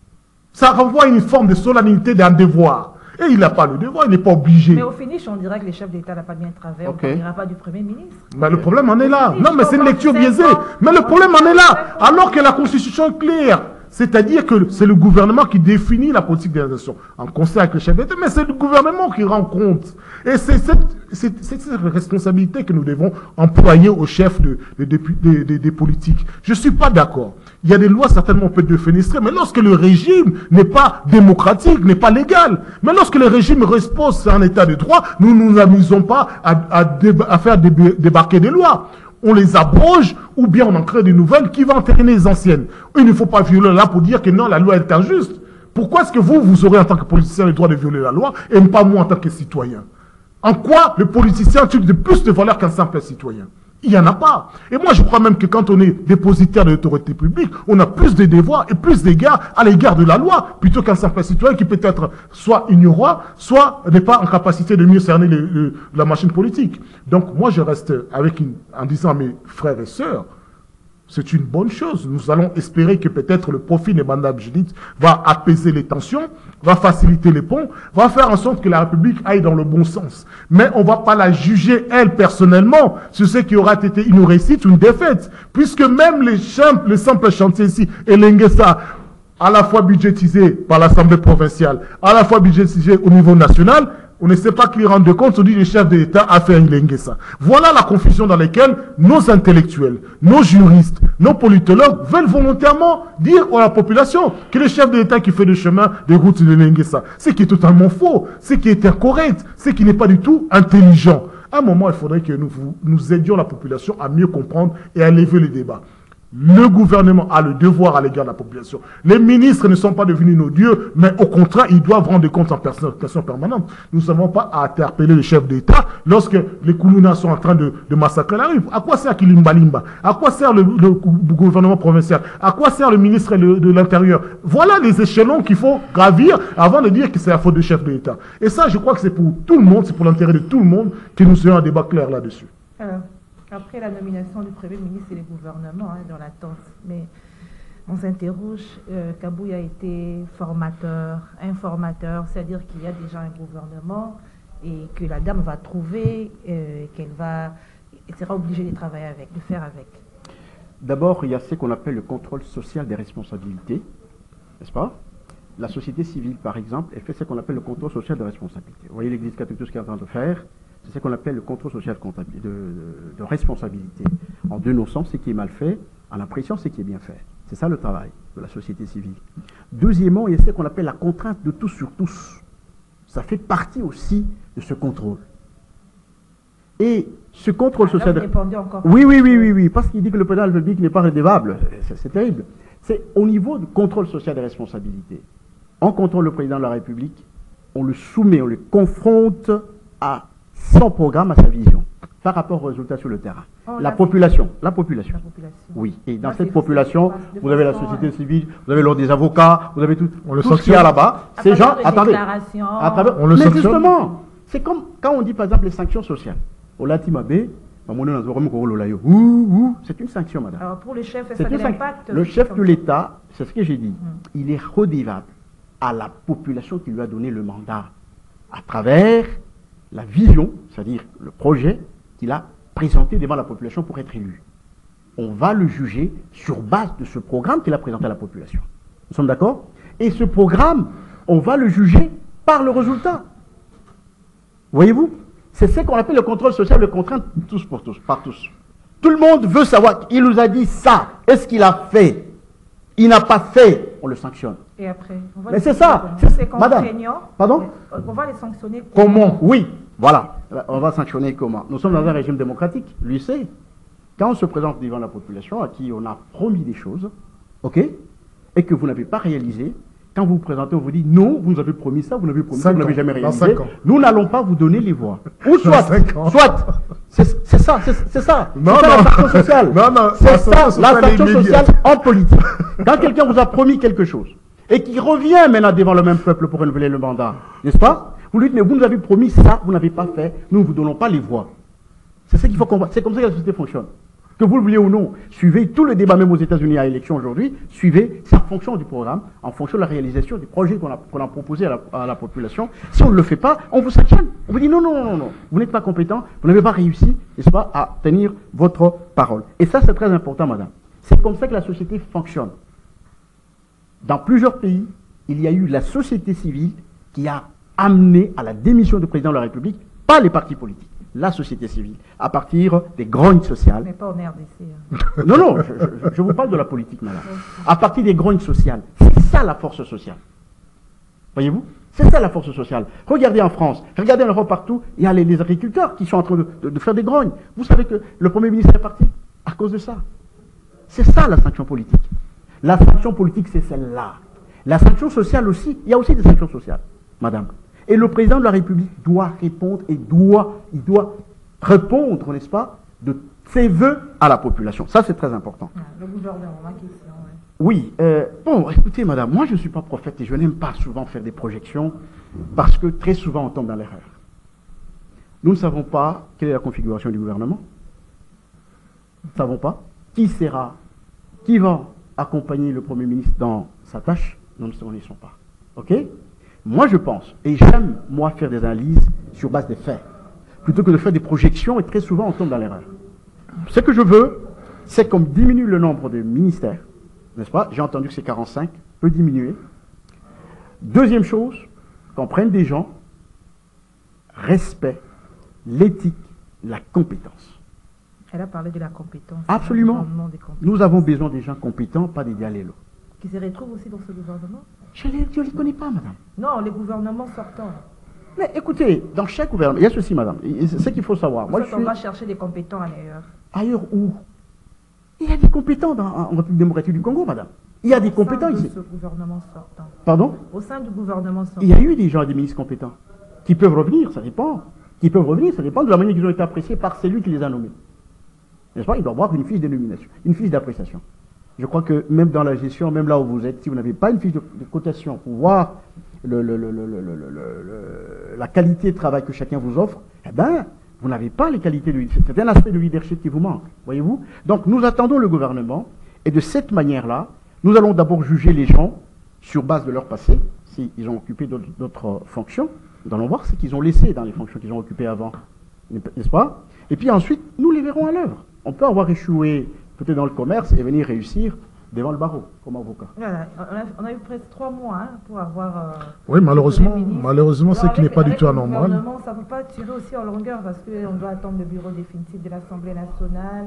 Ça renvoie à une forme de solennité d'un devoir. Et il n'a pas le devoir, il n'est pas obligé. Mais au finish, on dirait que les chefs d'État n'ont pas bien travaillé. Okay. On ne dira pas du Premier ministre. Mais le problème en est là. Non, mais c'est une lecture biaisée. Mais le problème en est là. Alors que la Constitution est claire. C'est-à-dire que c'est le gouvernement qui définit la politique de la nation, en concert avec le chef d'État, mais c'est le gouvernement qui rend compte. Et c'est cette, cette, cette responsabilité que nous devons employer au chef de, de, de, de, de, des politiques. Je ne suis pas d'accord. Il y a des lois, certainement, on peut défenestrer, mais lorsque le régime n'est pas démocratique, n'est pas légal, mais lorsque le régime repose sur un état de droit, nous ne nous amusons pas à, à, déba à faire déba débarquer des lois. On les abroge ou bien on en crée de nouvelles qui vont entériner les anciennes. Il ne faut pas violer là pour dire que non, la loi est injuste. Pourquoi est-ce que vous, vous aurez en tant que politicien le droit de violer la loi et pas moi en tant que citoyen? En quoi le politicien a-t-il de plus de valeur qu'un simple citoyen? Il n'y en a pas. Et moi, je crois même que quand on est dépositaire de l'autorité publique, on a plus de devoirs et plus d'égards à l'égard de la loi, plutôt qu'un simple citoyen qui peut être soit ignorant, soit n'est pas en capacité de mieux cerner le, le, la machine politique. Donc, moi, je reste avec une, en disant à mes frères et sœurs, c'est une bonne chose. Nous allons espérer que peut-être le profil de Madame Judith va apaiser les tensions, va faciliter les ponts, va faire en sorte que la République aille dans le bon sens. Mais on ne va pas la juger, elle, personnellement, sur ce qui aura été une réussite ou une défaite. Puisque même les, simples, les simples chantiers ici, et l'Enguessa, à la fois budgétisé par l'Assemblée provinciale, à la fois budgétisé au niveau national, on ne sait pas qui rendre compte, on dit le chef de l'État a fait un Lenguessa. Voilà la confusion dans laquelle nos intellectuels, nos juristes, nos politologues veulent volontairement dire à la population que le chef de l'État qui fait le chemin des routes de Lenguessa. Ce qui est totalement faux, ce qui est incorrect, ce qui n'est pas du tout intelligent. À un moment, il faudrait que nous, nous aidions la population à mieux comprendre et à élever le débat. Le gouvernement a le devoir à l'égard de la population. Les ministres ne sont pas devenus nos dieux, mais au contraire, ils doivent rendre compte en personne permanente. Nous n'avons pas à interpeller le chef d'État lorsque les Koulouna sont en train de, de massacrer la rue. À quoi sert Kilimba Limba? À quoi sert le, le gouvernement provincial? À quoi sert le ministre de, de l'Intérieur? Voilà les échelons qu'il faut gravir avant de dire que c'est la faute du chef de l'État. Et ça, je crois que c'est pour tout le monde, c'est pour l'intérêt de tout le monde que nous ayons un débat clair là-dessus. Alors. Après la nomination du Premier ministre et du gouvernement, hein, dans l'attente, mais on s'interroge, euh, Kabouya a été formateur, informateur, c'est-à-dire qu'il y a déjà un gouvernement et que la dame va trouver, euh, qu'elle va, elle sera obligée de travailler avec, de faire avec. D'abord, il y a ce qu'on appelle le contrôle social des responsabilités, n'est-ce pas? La société civile, par exemple, elle fait ce qu'on appelle le contrôle social de responsabilité. Vous voyez l'Église catholique, tout ce qu'elle est en train de faire, c'est ce qu'on appelle le contrôle social de, de, de responsabilité. En dénonçant ce qui est mal fait, en appréciant ce qui est bien fait. C'est ça le travail de la société civile. Deuxièmement, il y a ce qu'on appelle la contrainte de tous sur tous. Ça fait partie aussi de ce contrôle. Et ce contrôle ah, social... Là, vous encore oui, oui, oui, oui, oui, parce qu'il dit que le président de la République n'est pas redevable. C'est terrible. C'est au niveau du contrôle social des responsabilités. On contrôle le président de la République, on le soumet, on le confronte à son programme, à sa vision, par rapport aux résultats sur le terrain. Oh, la, population, la population, la population. Oui, et dans Là, cette population, vous avez la société ouais. civile, vous avez l'ordre des avocats, vous avez tout, on le tout ce qu'il y a là-bas. Ces gens, attendez, à travers, on le mais sanctionne. justement, c'est comme quand on dit par exemple les sanctions sociales. Au Latimabé, c'est une sanction, madame. Alors pour le chef, ça a un impact. Le chef de l'État, c'est ce que j'ai dit, hum. il est redevable à la population qui lui a donné le mandat à travers la vision, c'est-à-dire le projet qu'il a présenté devant la population pour être élu. On va le juger sur base de ce programme qu'il a présenté à la population. Nous sommes d'accord? Et ce programme, on va le juger par le résultat. Voyez-vous? C'est ce qu'on appelle le contrôle social, le contrainte tous pour tous, par tous. Tout le monde veut savoir, il nous a dit ça, est-ce qu'il a fait? Il n'a pas fait, on le sanctionne. Et après, on va mais c'est ça, c'est madame. Pardon? On va les sanctionner comment? Comment? Oui, voilà. On va sanctionner comment? Nous sommes dans un régime démocratique, lui sait. Quand on se présente devant la population à qui on a promis des choses, ok, et que vous n'avez pas réalisé, quand vous vous présentez, on vous dit non, vous nous avez promis ça, vous n'avez promis ça, vous n'avez jamais réalisé. Nous n'allons pas vous donner les voix. Ou soit, soit, c'est ça, c'est ça. Non, ça non. la sanction sociale. Non, non, c'est ça, la sanction sociale sociale en politique. Quand quelqu'un vous a promis quelque chose et qui revient maintenant devant le même peuple pour renouveler le mandat, n'est-ce pas? Vous lui dites, mais vous nous avez promis ça, vous n'avez pas fait, nous ne vous donnons pas les voix. C'est ça qu'il faut comprendre. C'est comme ça que la société fonctionne. Que vous le vouliez ou non, suivez tout le débat, même aux États-Unis à l'élection aujourd'hui, suivez, c'est en fonction du programme, en fonction de la réalisation des projets qu'on a, qu'on a proposés à la, à la population. Si on ne le fait pas, on vous sanctionne. On vous dit non, non, non, non, vous n'êtes pas compétent, vous n'avez pas réussi, n'est-ce pas, à tenir votre parole. Et ça, c'est très important, madame. C'est comme ça que la société fonctionne. Dans plusieurs pays, il y a eu la société civile qui a amené à la démission du président de la République, pas les partis politiques. La société civile, à partir des grognes sociales. Mais pas en R D C. Hein. Non, non, je, je, je vous parle de la politique, madame. À partir des grognes sociales. C'est ça la force sociale. Voyez-vous? C'est ça la force sociale. Regardez en France, regardez en Europe partout, il y a les, les agriculteurs qui sont en train de, de, de faire des grognes. Vous savez que le Premier ministre est parti à cause de ça. C'est ça la sanction politique. La sanction politique, c'est celle-là. La sanction sociale aussi, il y a aussi des sanctions sociales, madame. Et le président de la République doit répondre et doit, il doit répondre, n'est-ce pas, de ses voeux à la population. Ça, c'est très important. Ah, le gouvernement, ma question. Ouais. Oui. Euh, bon, écoutez, madame, moi, je ne suis pas prophète et je n'aime pas souvent faire des projections parce que très souvent, on tombe dans l'erreur. Nous ne savons pas quelle est la configuration du gouvernement. Nous ne savons pas qui sera, qui va accompagner le Premier ministre dans sa tâche. Nous ne connaissons pas. OK? Moi, je pense, et j'aime, moi, faire des analyses sur base des faits, plutôt que de faire des projections, et très souvent, on tombe dans l'erreur. Ce que je veux, c'est qu'on diminue le nombre de ministères, n'est-ce pas? J'ai entendu que c'est quarante-cinq, peut diminuer. Deuxième chose, qu'on prenne des gens, respect, l'éthique, la compétence. Elle a parlé de la compétence. Absolument. Nous avons besoin des gens compétents, pas des dialélos. Qui se retrouvent aussi dans ce gouvernement? Je ne les, les connais pas, madame. Non, les gouvernements sortants. Mais écoutez, dans chaque gouvernement, il y a ceci, madame. C'est ce qu'il faut savoir. Moi, je on suis... va chercher des compétents ailleurs. Ailleurs où? Il y a des compétents dans, en République démocratique du Congo, madame. Il y a des compétents ici. Au sein de ce gouvernement sortant. Pardon? Au sein du gouvernement sortant. Il y a eu des gens, des ministres compétents, qui peuvent revenir, ça dépend. Qui peuvent revenir, ça dépend de la manière qu'ils ont été appréciés par celui qui les a nommés. N'est-ce pas? Il doit avoir une fiche de nomination, une fiche d'appréciation. Je crois que même dans la gestion, même là où vous êtes, si vous n'avez pas une fiche de, de cotation pour voir le, le, le, le, le, le, le, la qualité de travail que chacun vous offre, eh ben, Vous n'avez pas les qualités de leadership. C'est un aspect de leadership qui vous manque, voyez-vous. Donc nous attendons le gouvernement, et de cette manière-là, nous allons d'abord juger les gens sur base de leur passé, s'ils ont occupé d'autres fonctions. Nous allons voir ce qu'ils ont laissé dans les fonctions qu'ils ont occupées avant, n'est-ce pas? Et puis ensuite, nous les verrons à l'œuvre. On peut avoir échoué peut-être dans le commerce et venir réussir devant le barreau, comme avocat. Voilà, on, a, on a eu presque trois mois hein, pour avoir... Euh, oui, malheureusement, malheureusement c'est qui n'est pas du tout anormal. Ça ne peut pas tirer aussi en longueur parce qu'on doit attendre le bureau définitif de l'Assemblée nationale.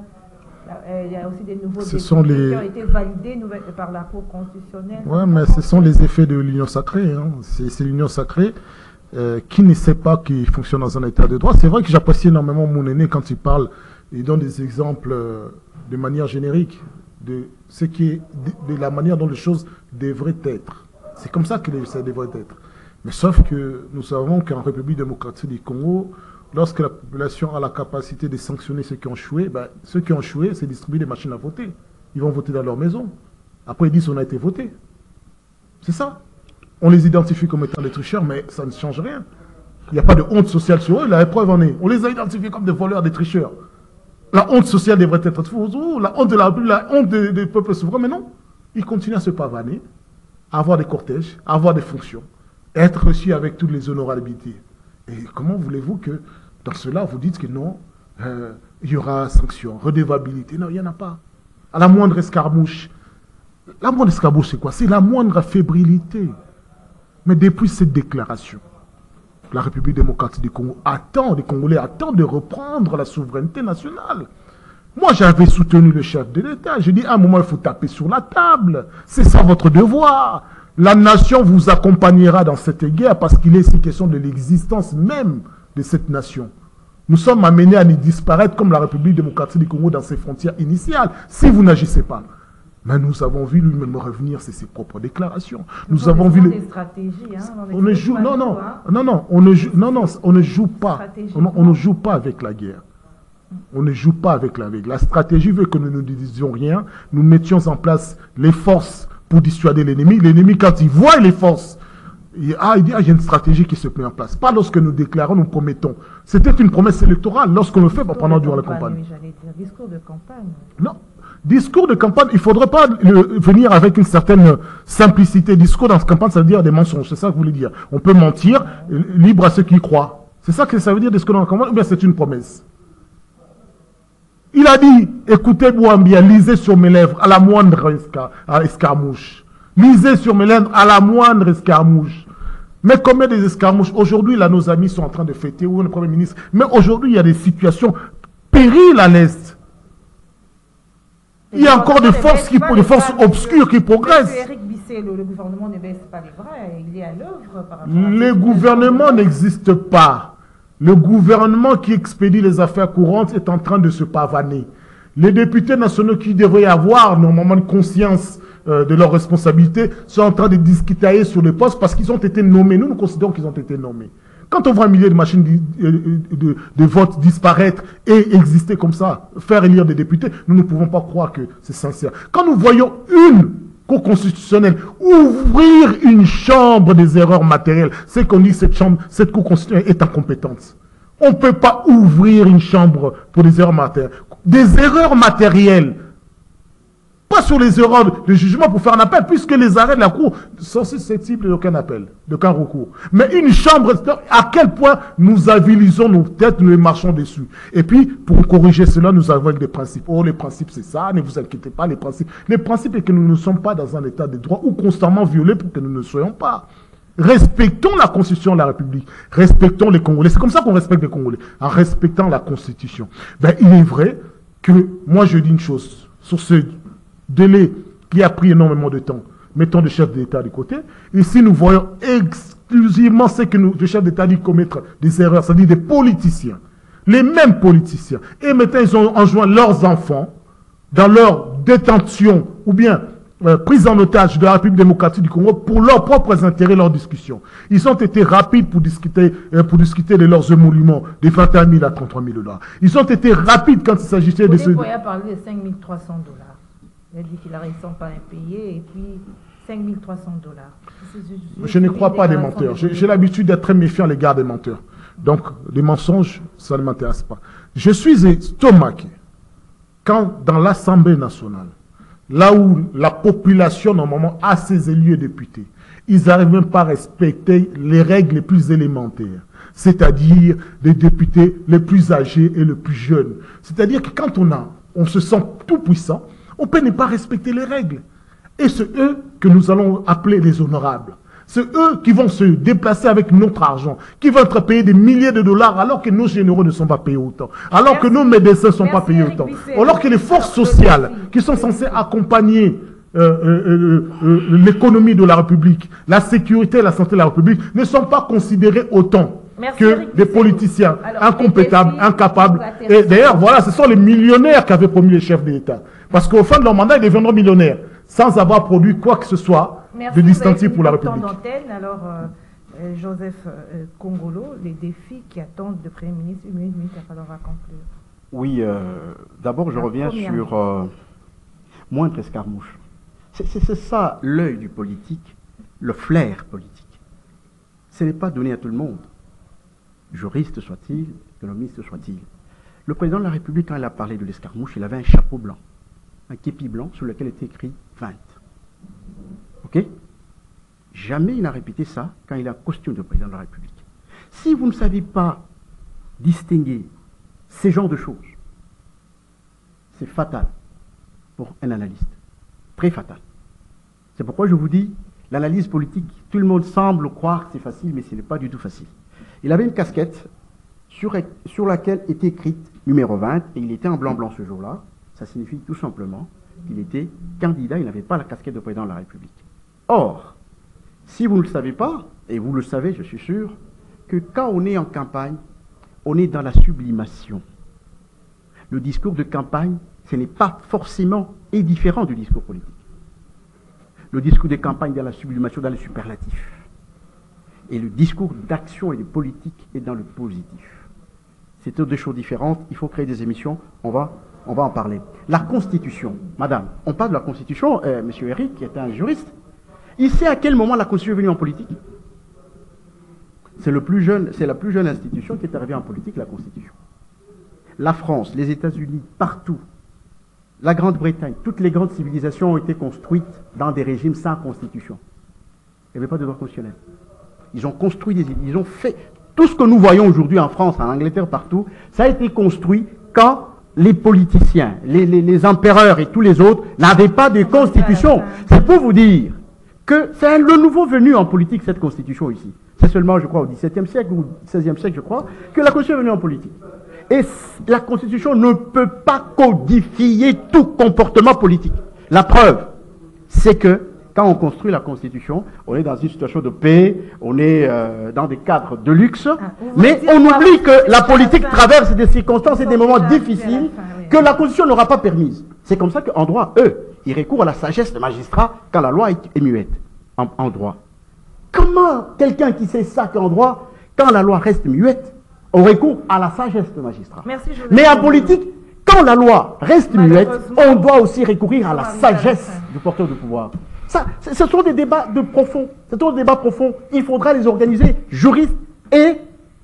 Il y a aussi des nouveaux ce sont les... qui ont été validés par la Cour constitutionnelle. Oui, mais ce sont les effets de l'union sacrée. Hein. C'est l'union sacrée euh, qui ne sait pas qu'il fonctionne dans un état de droit. C'est vrai que j'apprécie énormément mon aîné quand il parle, il donne des exemples euh, de manière générique de ce qui est de, de la manière dont les choses devraient être. C'est comme ça que ça devrait être. Mais sauf que nous savons qu'en République démocratique du Congo, lorsque la population a la capacité de sanctionner ceux qui ont échoué, ben, ceux qui ont échoué, c'est distribuer des machines à voter. Ils vont voter dans leur maison. Après, ils disent on a été voté. C'est ça. On les identifie comme étant des tricheurs, mais ça ne change rien. Il n'y a pas de honte sociale sur eux, la preuve en est. On les a identifiés comme des voleurs, des tricheurs. La honte sociale devrait être fausse. La honte de la République, la honte des, des peuples souverains, mais non. Ils continuent à se pavaner, à avoir des cortèges, à avoir des fonctions, à être reçus avec toutes les honorabilités. Et comment voulez-vous que, dans cela, vous dites que non, euh, il y aura sanction, redevabilité? Non, il n'y en a pas. À la moindre escarmouche. La moindre escarmouche, c'est quoi? C'est la moindre fébrilité. Mais depuis cette déclaration, la République démocratique du Congo attend, les Congolais attendent de reprendre la souveraineté nationale. Moi, j'avais soutenu le chef de l'État. J'ai dit, à un moment, il faut taper sur la table. C'est ça votre devoir. La nation vous accompagnera dans cette guerre parce qu'il est ici question de l'existence même de cette nation. Nous sommes amenés à nous disparaître comme la République démocratique du Congo dans ses frontières initiales, si vous n'agissez pas. Mais nous avons vu lui-même revenir, c'est ses propres déclarations. Nous, nous avons vu des stratégies. Hein, on ne joue, non, non, hein. non, non, on ne joue, non, non, on ne joue pas. On, on ne joue pas avec la guerre. On ne joue pas avec la guerre. La stratégie veut que nous ne disions rien. Nous mettions en place les forces pour dissuader l'ennemi. L'ennemi, quand il voit les forces, il, ah, il dit, ah, il y a une stratégie qui se met en place. Pas lorsque nous déclarons, nous promettons. C'était une promesse électorale lorsqu'on le fait pendant durant la campagne. Oui, j'allais dire, discours de campagne. Non. Discours de campagne, il ne faudrait pas le, venir avec une certaine simplicité. Discours dans cette campagne, ça veut dire des mensonges. C'est ça que vous voulez dire. On peut mentir, libre à ceux qui y croient. C'est ça que ça veut dire, discours dans la campagne, ou bien c'est une promesse? Il a dit, écoutez Bouambia, lisez sur mes lèvres à la moindre escar escarmouche. Lisez sur mes lèvres à la moindre escarmouche. Mais combien des escarmouches? Aujourd'hui, là, nos amis sont en train de fêter, ou le Premier ministre. Mais aujourd'hui, il y a des situations périles à l'Est. Il y a encore des forces, qui, des forces obscures qui progressent. Éric Bisset, le, le gouvernement ne baisse pas les bras, il est à l'œuvre par rapport à... Les gouvernements n'existent pas. Le gouvernement qui expédie les affaires courantes est en train de se pavaner. Les députés nationaux qui devraient avoir normalement une conscience euh, de leurs responsabilités sont en train de discuter sur les postes parce qu'ils ont été nommés. Nous, nous considérons qu'ils ont été nommés. Quand on voit un millier de machines de, de, de, de vote disparaître et exister comme ça, faire élire des députés, nous ne pouvons pas croire que c'est sincère. Quand nous voyons une Cour constitutionnelle ouvrir une chambre des erreurs matérielles, c'est qu'on dit que cette chambre, cette Cour constitutionnelle est incompétente. On ne peut pas ouvrir une chambre pour des erreurs matérielles. Des erreurs matérielles. Pas sur les erreurs de jugement pour faire un appel, puisque les arrêts de la Cour sont susceptibles d'aucun appel, d'aucun recours. Mais une chambre, à quel point nous avilisons nos têtes, nous les marchons dessus. Et puis, pour corriger cela, nous avons des principes. Oh, les principes, c'est ça, ne vous inquiétez pas, les principes. Les principes, c'est que nous ne sommes pas dans un état de droit ou constamment violés pour que nous ne soyons pas. Respectons la Constitution de la République. Respectons les Congolais. C'est comme ça qu'on respecte les Congolais, en respectant la Constitution. Ben, il est vrai que, moi, je dis une chose, sur ce délai qui a pris énormément de temps, mettons le chef d'État de côté. Ici, nous voyons exclusivement ce que nous, le chef d'État dit commettre des erreurs, c'est-à-dire des politiciens, les mêmes politiciens. Et maintenant, ils ont enjoint leurs enfants dans leur détention ou bien euh, prise en otage de la République démocratique du Congo pour leurs propres intérêts, leurs discussions. Ils ont été rapides pour discuter, euh, pour discuter de leurs émoluments, de vingt et un mille à trente-trois mille dollars. Ils ont été rapides quand il s'agissait de ce... Vous pourriez parler de cinq mille trois cents dollars. Il a dit qu'il a réussi pas à payer et puis cinq mille trois cents dollars. Je ne crois pas des menteurs. J'ai l'habitude d'être très méfiant à l'égard des menteurs. Donc, les mensonges, ça ne m'intéresse pas. Je suis estomaqué quand, dans l'Assemblée nationale, là où la population, normalement, a ses élus et députés, ils n'arrivent même pas à respecter les règles les plus élémentaires, c'est-à-dire les députés les plus âgés et les plus jeunes. C'est-à-dire que quand on, a, on se sent tout puissant, on peut ne pas respecter les règles. Et c'est eux que nous allons appeler les honorables. C'est eux qui vont se déplacer avec notre argent, qui vont être payés des milliers de dollars alors que nos généraux ne sont pas payés autant, alors Merci. que nos médecins ne sont Merci pas payés Eric autant, Bisset. alors que les forces sociales qui sont censées accompagner euh, euh, euh, l'économie de la République, la sécurité et la santé de la République ne sont pas considérées autant Merci que Eric des politiciens alors, incompétables, défis, incapables. Et d'ailleurs, voilà, ce sont les millionnaires qu'avaient promis les chefs d'État. Parce qu'au fin de leur mandat, ils deviendront millionnaires sans avoir produit quoi que ce soit Merci, de distinctif pour la République. Alors, euh, Joseph euh, Kongolo, les défis qui attendent le Premier ministre, une minute, il va falloir conclure. Oui, euh, d'abord je la reviens sur euh, moindre escarmouche. C'est ça l'œil du politique, le flair politique. Ce n'est pas donné à tout le monde, juriste soit-il, économiste soit-il. Le président de la République, quand il a parlé de l'escarmouche, il avait un chapeau blanc, un képi blanc sur lequel était écrit vingt. Ok? Jamais il n'a répété ça quand il a un costume de président de la République. Si vous ne savez pas distinguer ces genres de choses, c'est fatal pour un analyste. Très fatal. C'est pourquoi je vous dis, l'analyse politique, tout le monde semble croire que c'est facile, mais ce n'est pas du tout facile. Il avait une casquette sur, sur laquelle était écrite numéro vingt, et il était en blanc-blanc ce jour-là. Ça signifie tout simplement qu'il était candidat, il n'avait pas la casquette de président de la République. Or, si vous ne le savez pas, et vous le savez, je suis sûr, que quand on est en campagne, on est dans la sublimation. Le discours de campagne, ce n'est pas forcément indifférent du discours politique. Le discours de campagne est dans la sublimation, dans le superlatif. Et le discours d'action et de politique est dans le positif. C'est deux choses différentes, il faut créer des émissions, on va, on va en parler. La Constitution, madame, on parle de la Constitution, euh, monsieur Eric, qui est un juriste, il sait à quel moment la Constitution est venue en politique. C'est le plus jeune, c'est la plus jeune institution qui est arrivée en politique, la Constitution. La France, les États-Unis, partout, la Grande-Bretagne, toutes les grandes civilisations ont été construites dans des régimes sans constitution. Il n'y avait pas de droit constitutionnel. Ils ont construit des, ils ont fait tout ce que nous voyons aujourd'hui en France, en Angleterre, partout. Ça a été construit quand les politiciens, les, les, les empereurs et tous les autres n'avaient pas de constitution. C'est pour vous dire que c'est le nouveau venu en politique, cette constitution ici. C'est seulement, je crois, au dix-septième siècle ou seizième siècle, je crois, que la constitution est venue en politique. Et la constitution ne peut pas codifier tout comportement politique. La preuve, c'est que quand on construit la constitution, on est dans une situation de paix, on est euh, dans des cadres de luxe, ah, mais on oublie que la politique traverse des circonstances et des moments difficiles que la constitution n'aura pas permises. C'est comme ça qu'en droit, eux, ils recourent à la sagesse des magistrats quand la loi est muette en, en droit. Comment quelqu'un qui sait ça qu'en droit, quand la loi reste muette, on recourt à la sagesse des magistrats? Merci, mais en politique, quand la loi reste muette, on doit aussi recourir à la sagesse du porteur de pouvoir. Ça, ce sont des débats de profonds. Ce sont des débats profonds. Il faudra les organiser, juristes et, et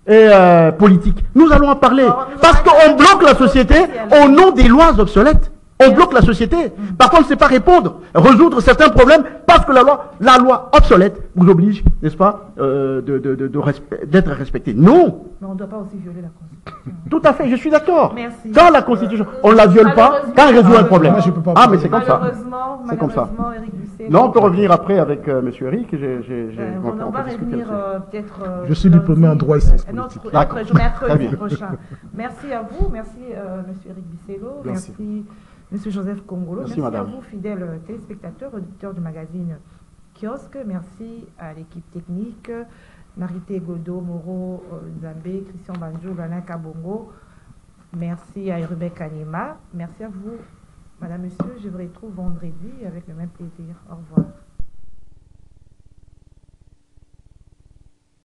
euh, politiques. Nous allons en parler. Parce qu'on bloque la société au nom des lois obsolètes. On bloque la société. Par contre, on ne sait pas répondre, résoudre certains problèmes parce que la loi, la loi obsolète vous oblige, n'est-ce pas, euh, de, de, de, de respe- d'être respectée. Non. Mais on ne doit pas aussi violer la Constitution. Tout à fait, je suis d'accord. Merci. Quand la Constitution, on ne la viole pas, quand elle résout un problème. Moi, je peux pas ah, mais c'est comme ça. Malheureusement, c'est comme ça. Eric Bisset, non, on peut revenir après avec euh, M. Eric. J'ai, j'ai, j'ai, euh, on, on, on va revenir euh, peut-être. Euh, je suis diplômé en droit et sciences politiques. D'accord. Mercredi prochain. Merci à vous. Merci, euh, M. Eric Bissello. Merci. Merci. Monsieur Joseph Kongolo, merci, merci à vous, fidèles téléspectateurs, auditeurs du magazine Kiosque. Merci à l'équipe technique, Marité Godot, Moro Nzambé, Christian Banjo, Alain Kabongo. Merci à Urubek Kanima. Merci à vous, Madame, Monsieur. Je vous retrouve vendredi avec le même plaisir. Au revoir.